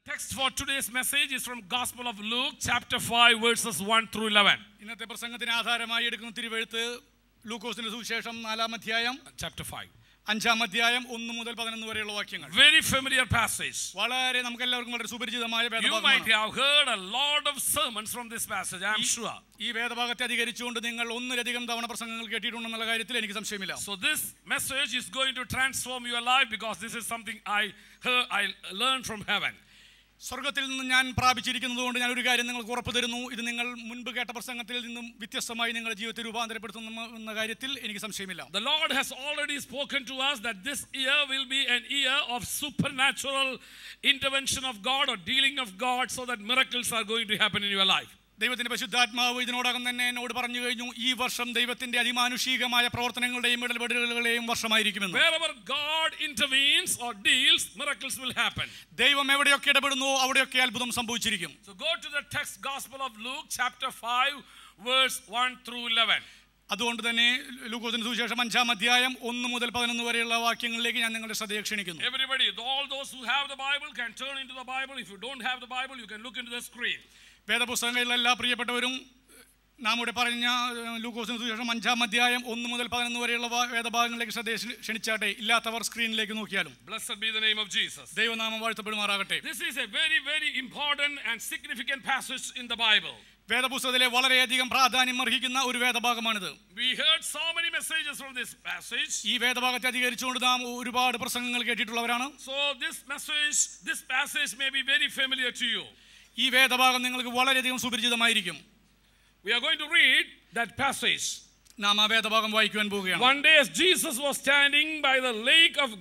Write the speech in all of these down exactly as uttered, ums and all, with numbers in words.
Text for today's message is from Gospel of Luke, chapter five, verses one through eleven. ഇന്നത്തെ പ്രസംഗത്തിന് ആധാരമായി എടുക്കുന്ന തിരുവെഴുത്ത് ലൂക്കോസിന്റെ സുവിശേഷം നാലാം അധ്യായം chapter five. അഞ്ചാം അധ്യായം ഒന്ന് മുതൽ പതിനൊന്ന് വരെയുള്ള വാക്യങ്ങൾ. Very familiar passage. വളരെ നമുക്കെല്ലാവർക്കും വളരെ സുപരിചിതമായ വേദഭാഗമാണ്. You might have heard a lot of sermons from this passage, I am sure. ഈ വേദഭാഗത്തെ അധികരിച്ചുകൊണ്ട് നിങ്ങൾ ഒന്നിലധികം തവണ പ്രസംഗങ്ങൾ കേട്ടിട്ടുണ്ടെന്നുള്ള കാര്യത്തിൽ എനിക്ക് സംശയമില്ല. So this message is going to transform your life because this is something I heard, I learned from heaven. സ്വർഗത്തിൽ നിന്ന് ഞാൻ പ്രാപിച്ചിരിക്കുന്നതുകൊണ്ട് ഞാൻ ഒരു കാര്യം നിങ്ങൾക്ക് ഉറപ്പ് തരുന്നു, ഇത് നിങ്ങൾ മുൻപ് കേട്ട പ്രസംഗത്തിൽ നിന്നും വ്യത്യസ്തമായി നിങ്ങളുടെ ജീവിതത്തെ രൂപാന്തരപ്പെടുത്തുന്ന കാര്യത്തിൽ എനിക്ക് സംശയമില്ല. The Lord has already spoken to us that this year will be an year of supernatural intervention of God or dealing of God, so that miracles are going to happen in your life. ദൈവത്തിന്റെ പരിശുദ്ധാത്മാവ് ഇതിനോടകം തന്നെ എന്നോട് പറഞ്ഞു കഴിഞ്ഞു, ഈ വർഷം ദൈവത്തിന്റെ അതിമാനുഷികമായ പ്രവർത്തനങ്ങളുടെയും ഇടപെടലുകളുടെയും വർഷമായിരിക്കുമെന്ന്. Wherever God intervenes or deals, miracles will happen. ദൈവം എവിടെയൊക്കെ ഇടപെടുന്നു അവിടെയൊക്കെ അത്ഭുതം സംഭവിച്ചിരിക്കും. So go to the text, Gospel of Luke, chapter five, verse one through eleven. അതുകൊണ്ട് തന്നെ ലൂക്കോസിന്റെ സുവിശേഷം അഞ്ചാം അധ്യായം ഒന്ന് മുതൽ പതിനൊന്ന് വരെയുള്ള വാക്യങ്ങളിലേക്ക് ഞാൻ നിങ്ങളുടെ ശ്രദ്ധയെ ക്ഷണിക്കുന്നു. Everybody, all those who have the Bible can turn into the Bible. If you don't have the Bible, you can look into the screen. വേദപുസ്തകങ്ങളിലെല്ലാ പ്രിയപ്പെട്ടവരും നാം ഇവിടെ പറഞ്ഞ ലൂക്കോസിന് സുവിശേഷം അഞ്ചാം അധ്യായം ഒന്ന് മുതൽ പതിനൊന്ന് വരെയുള്ള വേദഭാഗങ്ങളിലേക്ക് ശ്രദ്ധ ക്ഷണിച്ചാട്ടെ. ഇല്ലാത്തവർ സ്ക്രീനിലേക്ക് നോക്കിയാലും. Blessed be the name of Jesus. ദൈവനാമം വാഴ്ത്തപ്പെടുമാറാകട്ടെ. This is a very very important and significant passage in the Bible. വേദപുസ്തകത്തിലെ വളരെയധികം പ്രാധാന്യം അർഹിക്കുന്ന ഒരു വേദഭാഗമാണിത്. We heard so many messages from this passage. ഈ വേദഭാഗത്തെ അധികരിച്ചുകൊണ്ട് നാം ഒരുപാട് പ്രസംഗങ്ങൾ കേട്ടിട്ടുള്ളവരാണ്. So this message, this passage may be very familiar to you. ഈ വേദഭാഗം നിങ്ങൾക്ക് വളരെയധികം സുപരിചിതമായിരിക്കും. We are going to read that passage. നാം ആ വേദഭാഗം വായിക്കുവാൻ പോവുകയാണ്. One day as Jesus was standing by the lake of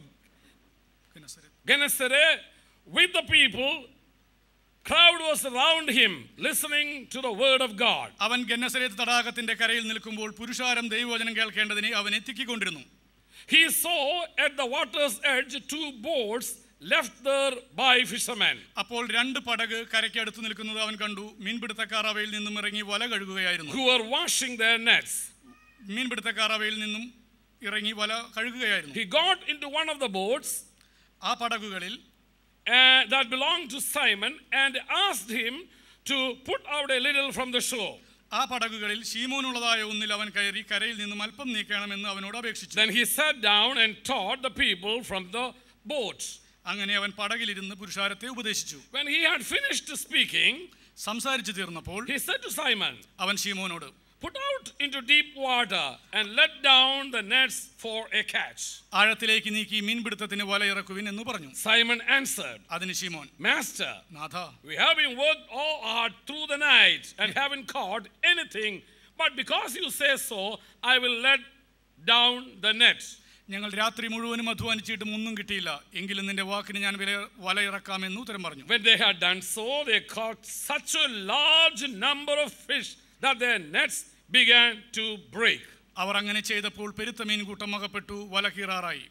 Gennesaret with the people, crowd was around him listening to the word of God. അവൻ ഗെന്നസരേത്ത് തടാകത്തിന്റെ കരയിൽ നിൽക്കുമ്പോൾ പുരുഷാരം ദൈവവചനം കേൾക്കേണ്ടതിന് അവൻ എത്തിക്കൊണ്ടിരുന്നു. He saw at the water's edge two boats left there by fishermen. അപ്പോൾ രണ്ട് പടക് കരയ്ക്ക് അടുത്ത് നിൽക്കുന്നത് അവൻ കണ്ടു. മീൻപിടുത്തക്കാർ അവയിൽ നിന്നും ഇറങ്ങി വല കഴുകുകയായിരുന്നു. Who were washing their nets. മീൻപിടുത്തക്കാർ അവയിൽ നിന്നും ഇറങ്ങി വല കഴുകുകയായിരുന്നു. He got into one of the boats, ആ പടകുകളിൽ uh, that belonged to Simon, and asked him to put out a little from the shore. ആ പടകുകളിൽ ശീമോനുള്ളതായ ഒന്നിൽ അവൻ കയറി കരയിൽ നിന്നും അല്പം നീക്കണമെന്ന് അവനോട് അപേക്ഷിച്ചു. Then he sat down and taught the people from the boat. അങ്ങനെ അവൻ പടകിലിരുന്ന് പുരുഷാരത്തെ ഉപദേശിച്ചു. When he had finished speaking, സംസാരിച്ചു തീർന്നപ്പോൾ he said to Simon, അവൻ ശീമോനോട്, put out into deep water and let down the nets for a catch. ആഴത്തിലേക്ക് നീക്കി മീൻപിടുത്തത്തിന് വല ഇറക്കുവിൻ എന്ന് പറഞ്ഞു. Simon answered, അതിന് ശീമോൻ, Master, നാഥ, we have been worked all hard through the night and haven't caught anything, but because you say so, I will let down the net. ഞങ്ങൾ രാത്രി മുഴുവനും അധ്വാനിച്ചിട്ടും ഒന്നും കിട്ടിയില്ല, എങ്കിലും നിന്റെ വാക്കിന് ഞാൻ വല ഇറക്കാമെന്ന് ഉത്തരം പറഞ്ഞു. When they had done so, they caught such a large number of fish that their nets began to break. അവർ അങ്ങനെ ചെയ്തപ്പോൾ പെരുത്ത മീൻകൂട്ടം അകപ്പെട്ടു, വല കീറാറായി.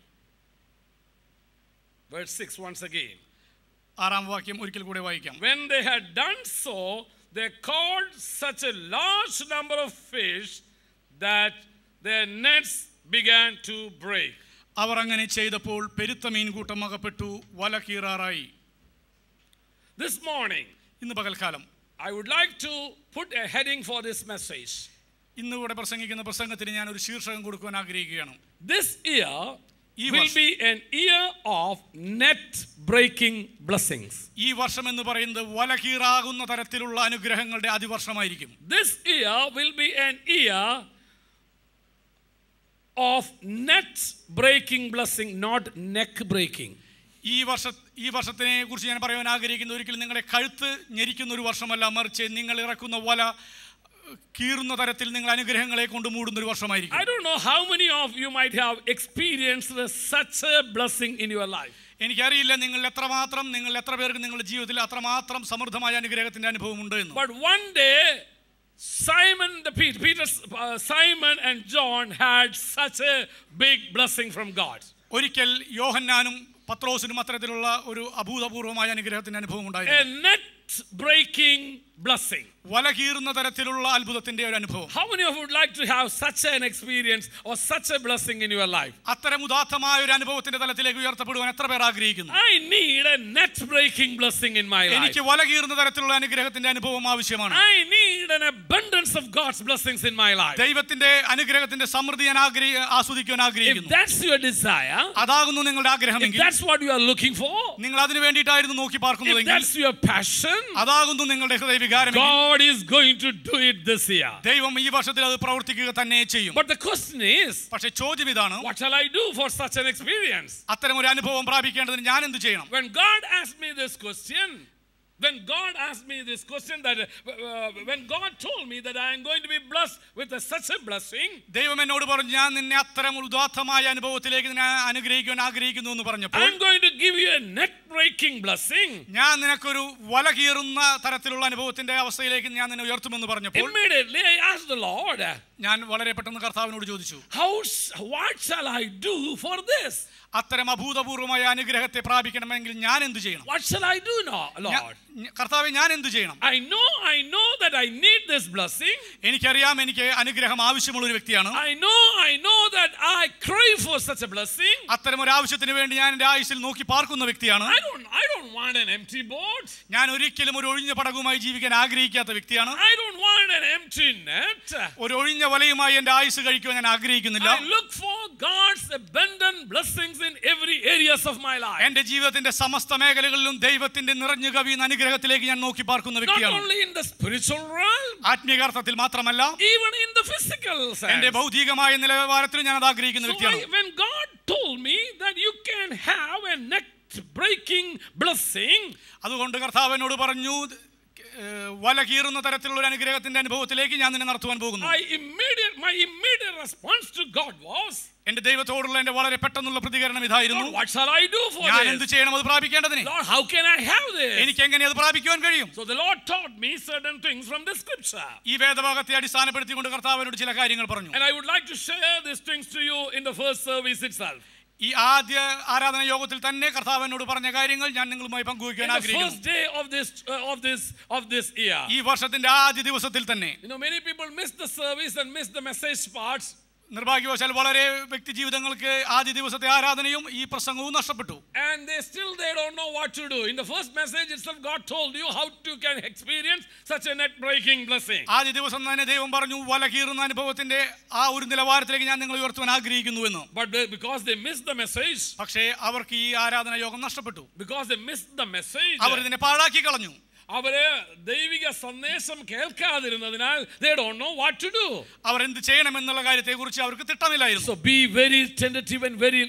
Verse six once again. ആറാം വാക്യം ഒരിക്കൽ കൂടെ വായിക്കാം. When they had done so, they caught such a large number of fish that their nets began to break. അവർ അങ്ങനെ ചെയ്തപ്പോൾ പെരുത്ത മീൻകൂട്ടം അകപ്പെട്ടു, വല കീറാറായി. This morning, ഇന്ന് പകൽക്കാലം, I would like to put a heading for this message. ഇന്ന് ഇവിടെ പ്രസംഗിക്കുന്ന പ്രസംഗത്തിന് ഞാൻ ഒരു ശീർഷകം കൊടുക്കുവാൻ ആഗ്രഹിക്കുകയാണ്. This year will be an year of net breaking blessings. ഈ വർഷം എന്ന് പറയുന്നത് വല കീറാകുന്ന തരത്തിലുള്ള അനുഗ്രഹങ്ങളുടെ അതിവർഷമായിരിക്കും. This year will be an year of net breaking blessing, not neck breaking. ഈ വർഷ ഈ വർഷത്തിനെ കുറിച്ച് ഞാൻ പറയാൻ ആഗ്രഹിക്കുന്നത് ഒരിക്കലും നിങ്ങളെ കഴുത്ത് ഞെരിക്കുന്ന ഒരു വർഷമല്ല, മറിച്ച് നിങ്ങൾ ഇറക്കുന്ന വല കീറുന്ന തരത്തിൽ നിങ്ങൾ അനുഗ്രഹങ്ങളെ കൊണ്ട് മൂടുന്ന ഒരു വർഷമായിരിക്കും. I don't know how many of you might have experienced such a blessing in your life. എനിക്കറിയില്ല നിങ്ങൾ എത്രമാത്രം നിങ്ങൾ എത്ര പേർക്ക് നിങ്ങളുടെ ജീവിതത്തിൽ അത്രമാത്രം സമൃദ്ധമായ അനുഗ്രഹത്തിന്റെ അനുഭവം ഉണ്ട് എന്ന്. But one day Simon the Peter, Peter uh, Simon and John had such a big blessing from God. ഒരിക്കൽ യോഹന്നാനും പത്രോസിനും അത്തരത്തിലുള്ള ഒരു അഭൂതപൂർവമായ അനുഗ്രഹത്തിന്റെ അനുഭവം ഉണ്ടായിരുന്നു. A net breaking blessing. വല കീറുന്ന തരത്തിലുള്ള അത്ഭുതത്തിന്റെ ഒരു അനുഭവം. How many of you would like to have such an experience or such a blessing in your life? അത്തരം ഉദാത്തമായ ഒരു അനുഭവത്തിന്റെ തലത്തിലേക്ക് ഉയർത്തപ്പെടുവാൻ എത്ര പേർ ആഗ്രഹിക്കുന്നു? I need a net breaking blessing in my life. എനിക്ക് വല കീറുന്ന തരത്തിലുള്ള അനുഗ്രഹത്തിന്റെ അനുഭവം ആവശ്യമാണ്. I need an abundance of God's blessings in my life. ദൈവത്തിന്റെ അനുഗ്രഹത്തിന്റെ സമൃദ്ധി ഞാൻ ആസ്വദിക്കാൻ ആഗ്രഹിക്കുന്നു. If that's your desire, അതാകുന്നു നിങ്ങളുടെ ആഗ്രഹമെങ്കിൽ, if that's what you are looking for, നിങ്ങൾ അതിനു വേണ്ടിയിട്ടായിരുന്നു നോക്കി പാർക്കുന്നതെങ്കിൽ, if that's your passion, അതാകുന്നു നിങ്ങളുടെ ഹൃദയവികാരമെങ്കിൽ, God is going to do it this year. ദൈവം ഈ വർഷത്തിൽ അത് പ്രവർത്തിക്കുക തന്നെ ചെയ്യും. But the question is, പക്ഷേ ചോദ്യം ഇതാണ്, what shall I do for such an experience? അത്തരം ഒരു അനുഭവം പ്രാപിക്കേണ്ടതിന് ഞാൻ എന്ത് ചെയ്യണം? When God asked me this question, when God asked me this question, that uh, when God told me that I am going to be blessed with a, such a blessing, ദൈവം എന്നോട് പറഞ്ഞു, ഞാൻ നിന്നെ അത്തരം ഉദാത്തമായ അനുഭവത്തിലേക്ക് ഞാൻ അനുഗ്രഹിക്കാൻ ആഗ്രഹിക്കുന്നു എന്ന് പറഞ്ഞപ്പോൾ, I am going to give you a net breaking blessing. ഞാൻ നിനക്കൊരു വല കീറുന്ന തരത്തിലുള്ള അനുഭവത്തിന്റെ അവസ്ഥയിലേക്ക് ഞാൻ നിന്നെ ഉയർത്തുമെന്ന് പറഞ്ഞപ്പോൾ, Immediately I asked the Lord, ഞാൻ വളരെ പെട്ടെന്ന് കർത്താവിനോട് ചോദിച്ചു, how what shall I do for this? അത്തരം അഭൂതപൂർവമായ അനുഗ്രഹത്തെ പ്രാപിക്കണമെങ്കിൽ ഞാൻ എന്ത് ചെയ്യണം? What shall I do now, Lord? കർത്താവേ, ഞാൻ എന്ത് ചെയ്യണം? I know I know that I need this blessing. എനിക്കറിയാം എനിക്ക് അനുഗ്രഹം ആവശ്യമുള്ള ഒരു വ്യക്തിയാണ്. I know I know that I crave for such a blessing. അത്തരം ഒരു ആവശ്യത്തിന് വേണ്ടി ഞാൻ എൻ്റെ ആയുസ്സിൽ നോക്കി പാർക്കുന്ന വ്യക്തിയാണ്. I don't I don't want an empty boat. ഞാൻ ഒരിക്കലും ഒരു ഒഴിഞ്ഞ പടകുമായി ജീവിക്കാൻ ആഗ്രഹിക്കാത്ത വ്യക്തിയാണ്. I don't want an empty net. ഒരു ഒഴിഞ്ഞ വലയുമായി എൻ്റെ ആയുസ്സ് കഴിക്കുവാൻ ഞാൻ ആഗ്രഹിക്കുന്നില്ല. I look for God's abundant blessings in every areas of my life. എൻ്റെ ജീവിതത്തിന്റെ സമസ്ത മേഖലകളിലും ദൈവത്തിന്റെ നിറഞ്ഞു കവിയുന്ന അനുഗ്രഹത്തിലേക്ക് ഞാൻ നോക്കി പാർക്കുന്ന വ്യക്തിയാണ്. Not only in the spiritual realm, ആത്മീയാർത്ഥത്തിൽ മാത്രമല്ല, even in the physical sense. എൻ്റെ ഭൗതികമായ നിലവാരത്തിൽ ഞാൻ അത് ആഗ്രഹിക്കുന്ന So വ്യക്തിയാണ്. I, when God told me that you can have a net breaking blessing, അതുകൊണ്ട് കർത്താവ് എന്നോട് പറഞ്ഞു, വല കീറുന്ന തരത്തിലുള്ള ഒരു അനുഗ്രഹത്തിന്റെ അനുഭവത്തിലേക്ക് ഞാൻ നിന്നെ നടത്തുവാൻ പോകുന്നു. I immediate my immediate response to God was, എന്റെ ദൈവത്തോടുള്ള എന്റെ വളരെ പെട്ടെന്നുള്ള പ്രതികരണം ഇതായിരുന്നു, Lord, what shall I do for ഞാൻ this? എന്ത് ചെയ്യണം അത് പ്രാപിക്കേണ്ടതിന്? Lord, how can I have this? എനിക്ക് എങ്ങനെ അത് പ്രാപിക്കുവാൻ കഴിയും? So the Lord taught me certain things from the scripture. ഈ വേദഭാഗത്തെ അടിസ്ഥാനപ്പെടുത്തിക്കൊണ്ട് കർത്താവിനോട് ചില കാര്യങ്ങൾ പറഞ്ഞു. And I would like to share these things to you in the first service itself. ഈ ആദ്യ ആരാധന യോഗത്തിൽ തന്നെ കർത്താവിനോട് പറഞ്ഞ കാര്യങ്ങൾ ഞാൻ നിങ്ങളുമായി പങ്കുവയ്ക്കാൻ ആഗ്രഹിക്കുന്നു. First day of this uh, of this of this year. ഈ വർഷത്തിന്റെ ആദ്യ ദിവസത്തിൽ തന്നെ, you know, many people miss the service and miss the message parts. നിർഭാഗ്യവശാൽ വളരെ വ്യക്തി ജീവിതങ്ങൾക്ക് ആദ്യ ദിവസത്തെ ആരാധനയും ഈ പ്രസംഗവും നഷ്ടപ്പെട്ടു. And they still they don't know what to do. In the first message itself, God told you how to can experience such a net breaking blessing. ആദ്യ ദിവസം തന്നെ ദൈവം പറഞ്ഞു, വല കീറുന്ന അനുഭവത്തിന്റെ ആ ഒരു നിലവാരത്തിലേക്ക് ഞാൻ നിങ്ങളെ ഉയർത്തുവാൻ ആഗ്രഹിക്കുന്നു എന്ന്. But they, because they missed the message, പക്ഷേ അവർക്ക് ഈ ആരാധന യോഗം നഷ്ടപ്പെട്ടു. because they missed the message, അവർ ഇതിനെ പാഴാക്കി കളഞ്ഞു. അവരെ ദൈവിക സന്ദേശം കേൾക്കാതിരുന്നതിനാൽ they don't know what to do. അവർ എന്ത് ചെയ്യണമെന്നുള്ള കാര്യത്തെക്കുറിച്ച് അവർക്ക് തിട്ടമില്ലായിരുന്നു. So be very tentative and very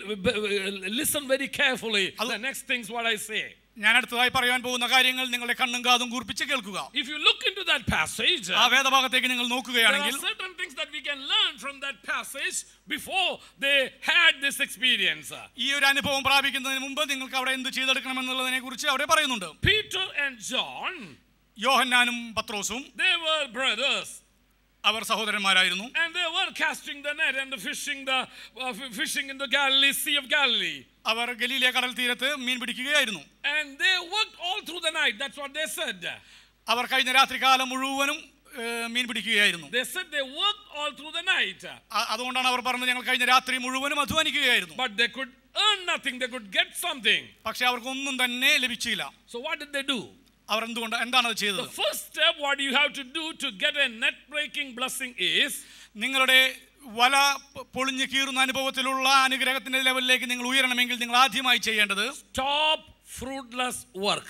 listen very carefully the next things what I say. ഞാൻ അടുത്തതായി പറയാൻ പോകുന്ന കാര്യങ്ങൾ നിങ്ങളുടെ കണ്ണും കാതും കൂർപ്പിച്ച് കേൾക്കുക. If you look into that passage, ആ വേദഭാഗത്തേക്ക് നിങ്ങൾ നോക്കുകയാണെങ്കിൽ, there are certain things that we can learn from that passage before they had this experience. ഈ ഒരു അനുഭവം പ്രാപിക്കുന്നതിന് മുമ്പ് നിങ്ങൾക്ക് അവിടെ എന്ത് ചെയ്തെടുക്കണമെന്നുള്ളതിനെ കുറിച്ച് അവിടെ പറയുന്നുണ്ട്. Peter and John, യോഹന്നാനും പത്രോസും, they were brothers. Our സഹോദരന്മാരായിരുന്നു. And they were casting the net and fishing the uh, fishing in the Galilee, Sea of Galilee. അവർ ഗലീലിയ കടൽ തീരത്ത് മീൻ പിടിക്കുകയായിരുന്നു. And they worked all through the night. That's what they said. അവർ കഴിഞ്ഞ രാത്രികാലം മുഴുവനും മീൻ പിടിക്കുകയായിരുന്നു. They said they worked all through the night. അതുകൊണ്ടാണ് അവർ പറഞ്ഞത്, ഞങ്ങൾ കഴിഞ്ഞ രാത്രി മുഴുവനും അധ്വാനിക്കുകയായിരുന്നു. But they could earn nothing. They could get something. പക്ഷേ അവർക്ക് ഒന്നും തന്നെ ലഭിച്ചില്ല. So what did they do? അവർ എന്തുകൊണ്ട് എന്താണ് അത് ചെയ്തത്? The first step what you have to do to get a net breaking blessing is, നിങ്ങളുടെ വല പൊളിഞ്ഞു കീറുന്ന അനുഭവത്തിലുള്ള അനുഗ്രഹത്തിന്റെ ലെവലിലേക്ക് നിങ്ങൾ ഉയരണമെങ്കിൽ നിങ്ങൾ ആദ്യമായി ചെയ്യേണ്ടത്, stop fruitless work.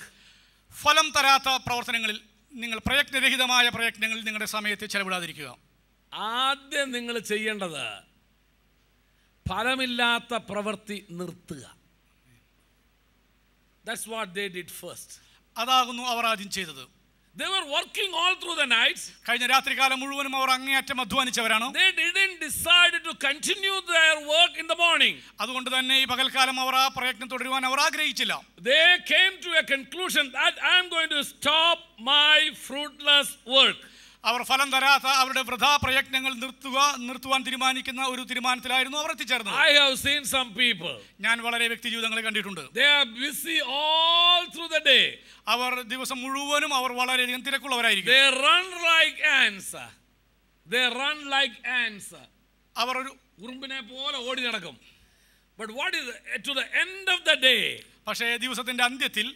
ഫലം തരാത്ത പ്രവർത്തനങ്ങളിൽ, നിങ്ങൾ പ്രയത്നരഹിതമായ പ്രയത്നങ്ങളിൽ നിങ്ങളുടെ സമയത്തെ ചെലവിടാതിരിക്കുക. ആദ്യം നിങ്ങൾ ചെയ്യേണ്ടത് ഫലമില്ലാത്ത പ്രവൃത്തി നിർത്തുക. That's what they did first. അതാകുന്നു അവർ ആദ്യം ചെയ്തത്. They were working all through the night. കഴിഞ്ഞ രാത്രികാലം മുഴുവനും അവർ അങ്ങേയറ്റം അധ്വാനിച്ചവരാണ്. They didn't decide to continue their work in the morning. അതുകൊണ്ട് തന്നെ ഈ പകൽക്കാലം അവർ ആ പ്രയത്നം തുടരുവാൻ അവർ ആഗ്രഹിച്ചില്ല. They came to a conclusion that I am going to stop my fruitless work. അവർ ഫലം തരാത്ത അവരുടെ വൃഥാ പ്രയത്നങ്ങൾ നിർത്തുക നിർത്തുവാൻ തീരുമാനിക്കുന്ന ഒരു തീരുമാനത്തിലായിരുന്നു അവർ എത്തിച്ചേർന്നത്. I have seen some people. ഞാൻ വളരെ വ്യക്തി ജീവിതങ്ങളെ കണ്ടിട്ടുണ്ട്. They are busy all through the day. അവർ ദിവസം മുഴുവനും അവർ വളരെയധികം തിരക്കുള്ളവരായിരിക്കും. They run like ants. They run like ants. അവർ ഒരു ഉറുമ്പിനെ പോലെ ഓടി നടക്കും. But what is to the end of the day? പക്ഷേ ദിവസത്തിന്റെ അന്ത്യത്തിൽ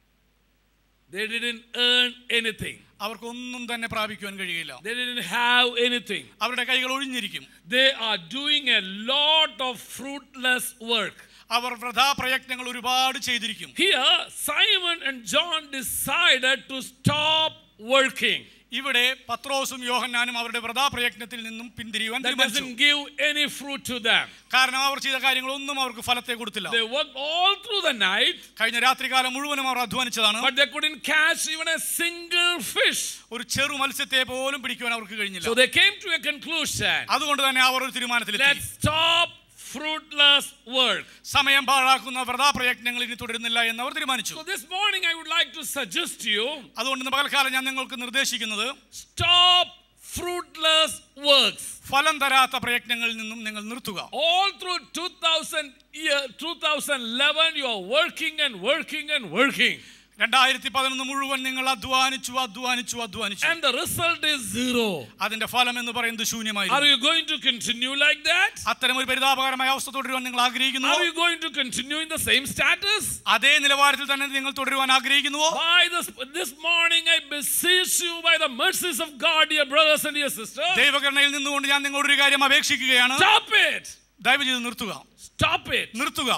they didn't earn anything. അവർക്കൊന്നും തന്നെ പ്രാപിക്കുവാൻ കഴിയില്ല. They didn't have anything. അവരുടെ കൈകൾ ഒഴിഞ്ഞിരിക്കും. They are doing a lot of fruitless work. അവർ വൃഥാ പ്രയത്നങ്ങൾ ഒരുപാട് ചെയ്തിരിക്കും. Here Simon and John decided to stop working. ഇവിടെ പത്രോസും യോഹന്നാനും അവരുടെ വൃഥാ പ്രയത്നത്തിൽ നിന്നും പിന്തിരിയുവാൻ തീരുമാനിച്ചു. Doesn't give any fruit to them. കാരണം അവർ ചെയ്ത കാര്യങ്ങളൊന്നും അവർക്ക് ഫലത്തെ കൊടുത്തില്ല. They worked all through the night. കഴിഞ്ഞ രാത്രികാലം മുഴുവനും അവർ അധ്വാനിച്ചതാണ്. But they couldn't catch even a single fish. ഒരു ചെറു മത്സ്യത്തെ പോലും പിടിക്കുവാൻ അവർക്ക് കഴിഞ്ഞില്ല. So they came to a conclusion. അതുകൊണ്ട് തന്നെ അവർ ഒരു തീരുമാനത്തിലെത്തി. Let's stop fruitless work. സമയം പാഴാക്കുന്ന വൃഥാ പ്രയത്നങ്ങൾ ഇനി തുടരുന്നില്ല എന്ന് അവർ തീരുമാനിച്ചു. So this morning I would like to suggest to you, അതുകൊണ്ട് ഇന്ന് പകൽക്കാലം ഞാൻ നിങ്ങൾക്ക് നിർദ്ദേശിക്കുന്നത് stop fruitless works. ഫലം തരാത്ത പ്രയത്നങ്ങളിൽ നിന്നും നിങ്ങൾ നിർത്തുക. All through two thousand year twenty eleven you are working and working and working. രണ്ടായിരത്തി പതിനൊന്ന് മുഴുവൻ നിങ്ങൾ അധ്വാനിച്ചു അധ്വാനിച്ചു അധ്വാനിച്ചു. And the result is zero. അതിന്റെ ഫലം എന്ന് പറയുന്നത് ശൂന്യമായിരുന്നു. Are you going to continue like that? അത്തരം ഒരു പരിതാപകരമായ അവസ്ഥ തുടരുവാൻ നിങ്ങൾ ആഗ്രഹിക്കുന്നുവോ? Are you going to continue in the same status? അതേ നിലവാരത്തിൽ തന്നെ നിങ്ങൾ തുടരുവാൻ ആഗ്രഹിക്കുന്നുവോ? By this this morning I beseech you by the mercies of God, dear brothers and dear sisters. ദൈവകരുണയിൽ നിന്നുകൊണ്ട് ഞാൻ നിങ്ങളോട് ഒരു കാര്യം അപേക്ഷിക്കുകയാണ്. Stop it. ദയവ് ചെയ്ത് നിർത്തുക. Stop it. നിർത്തുക.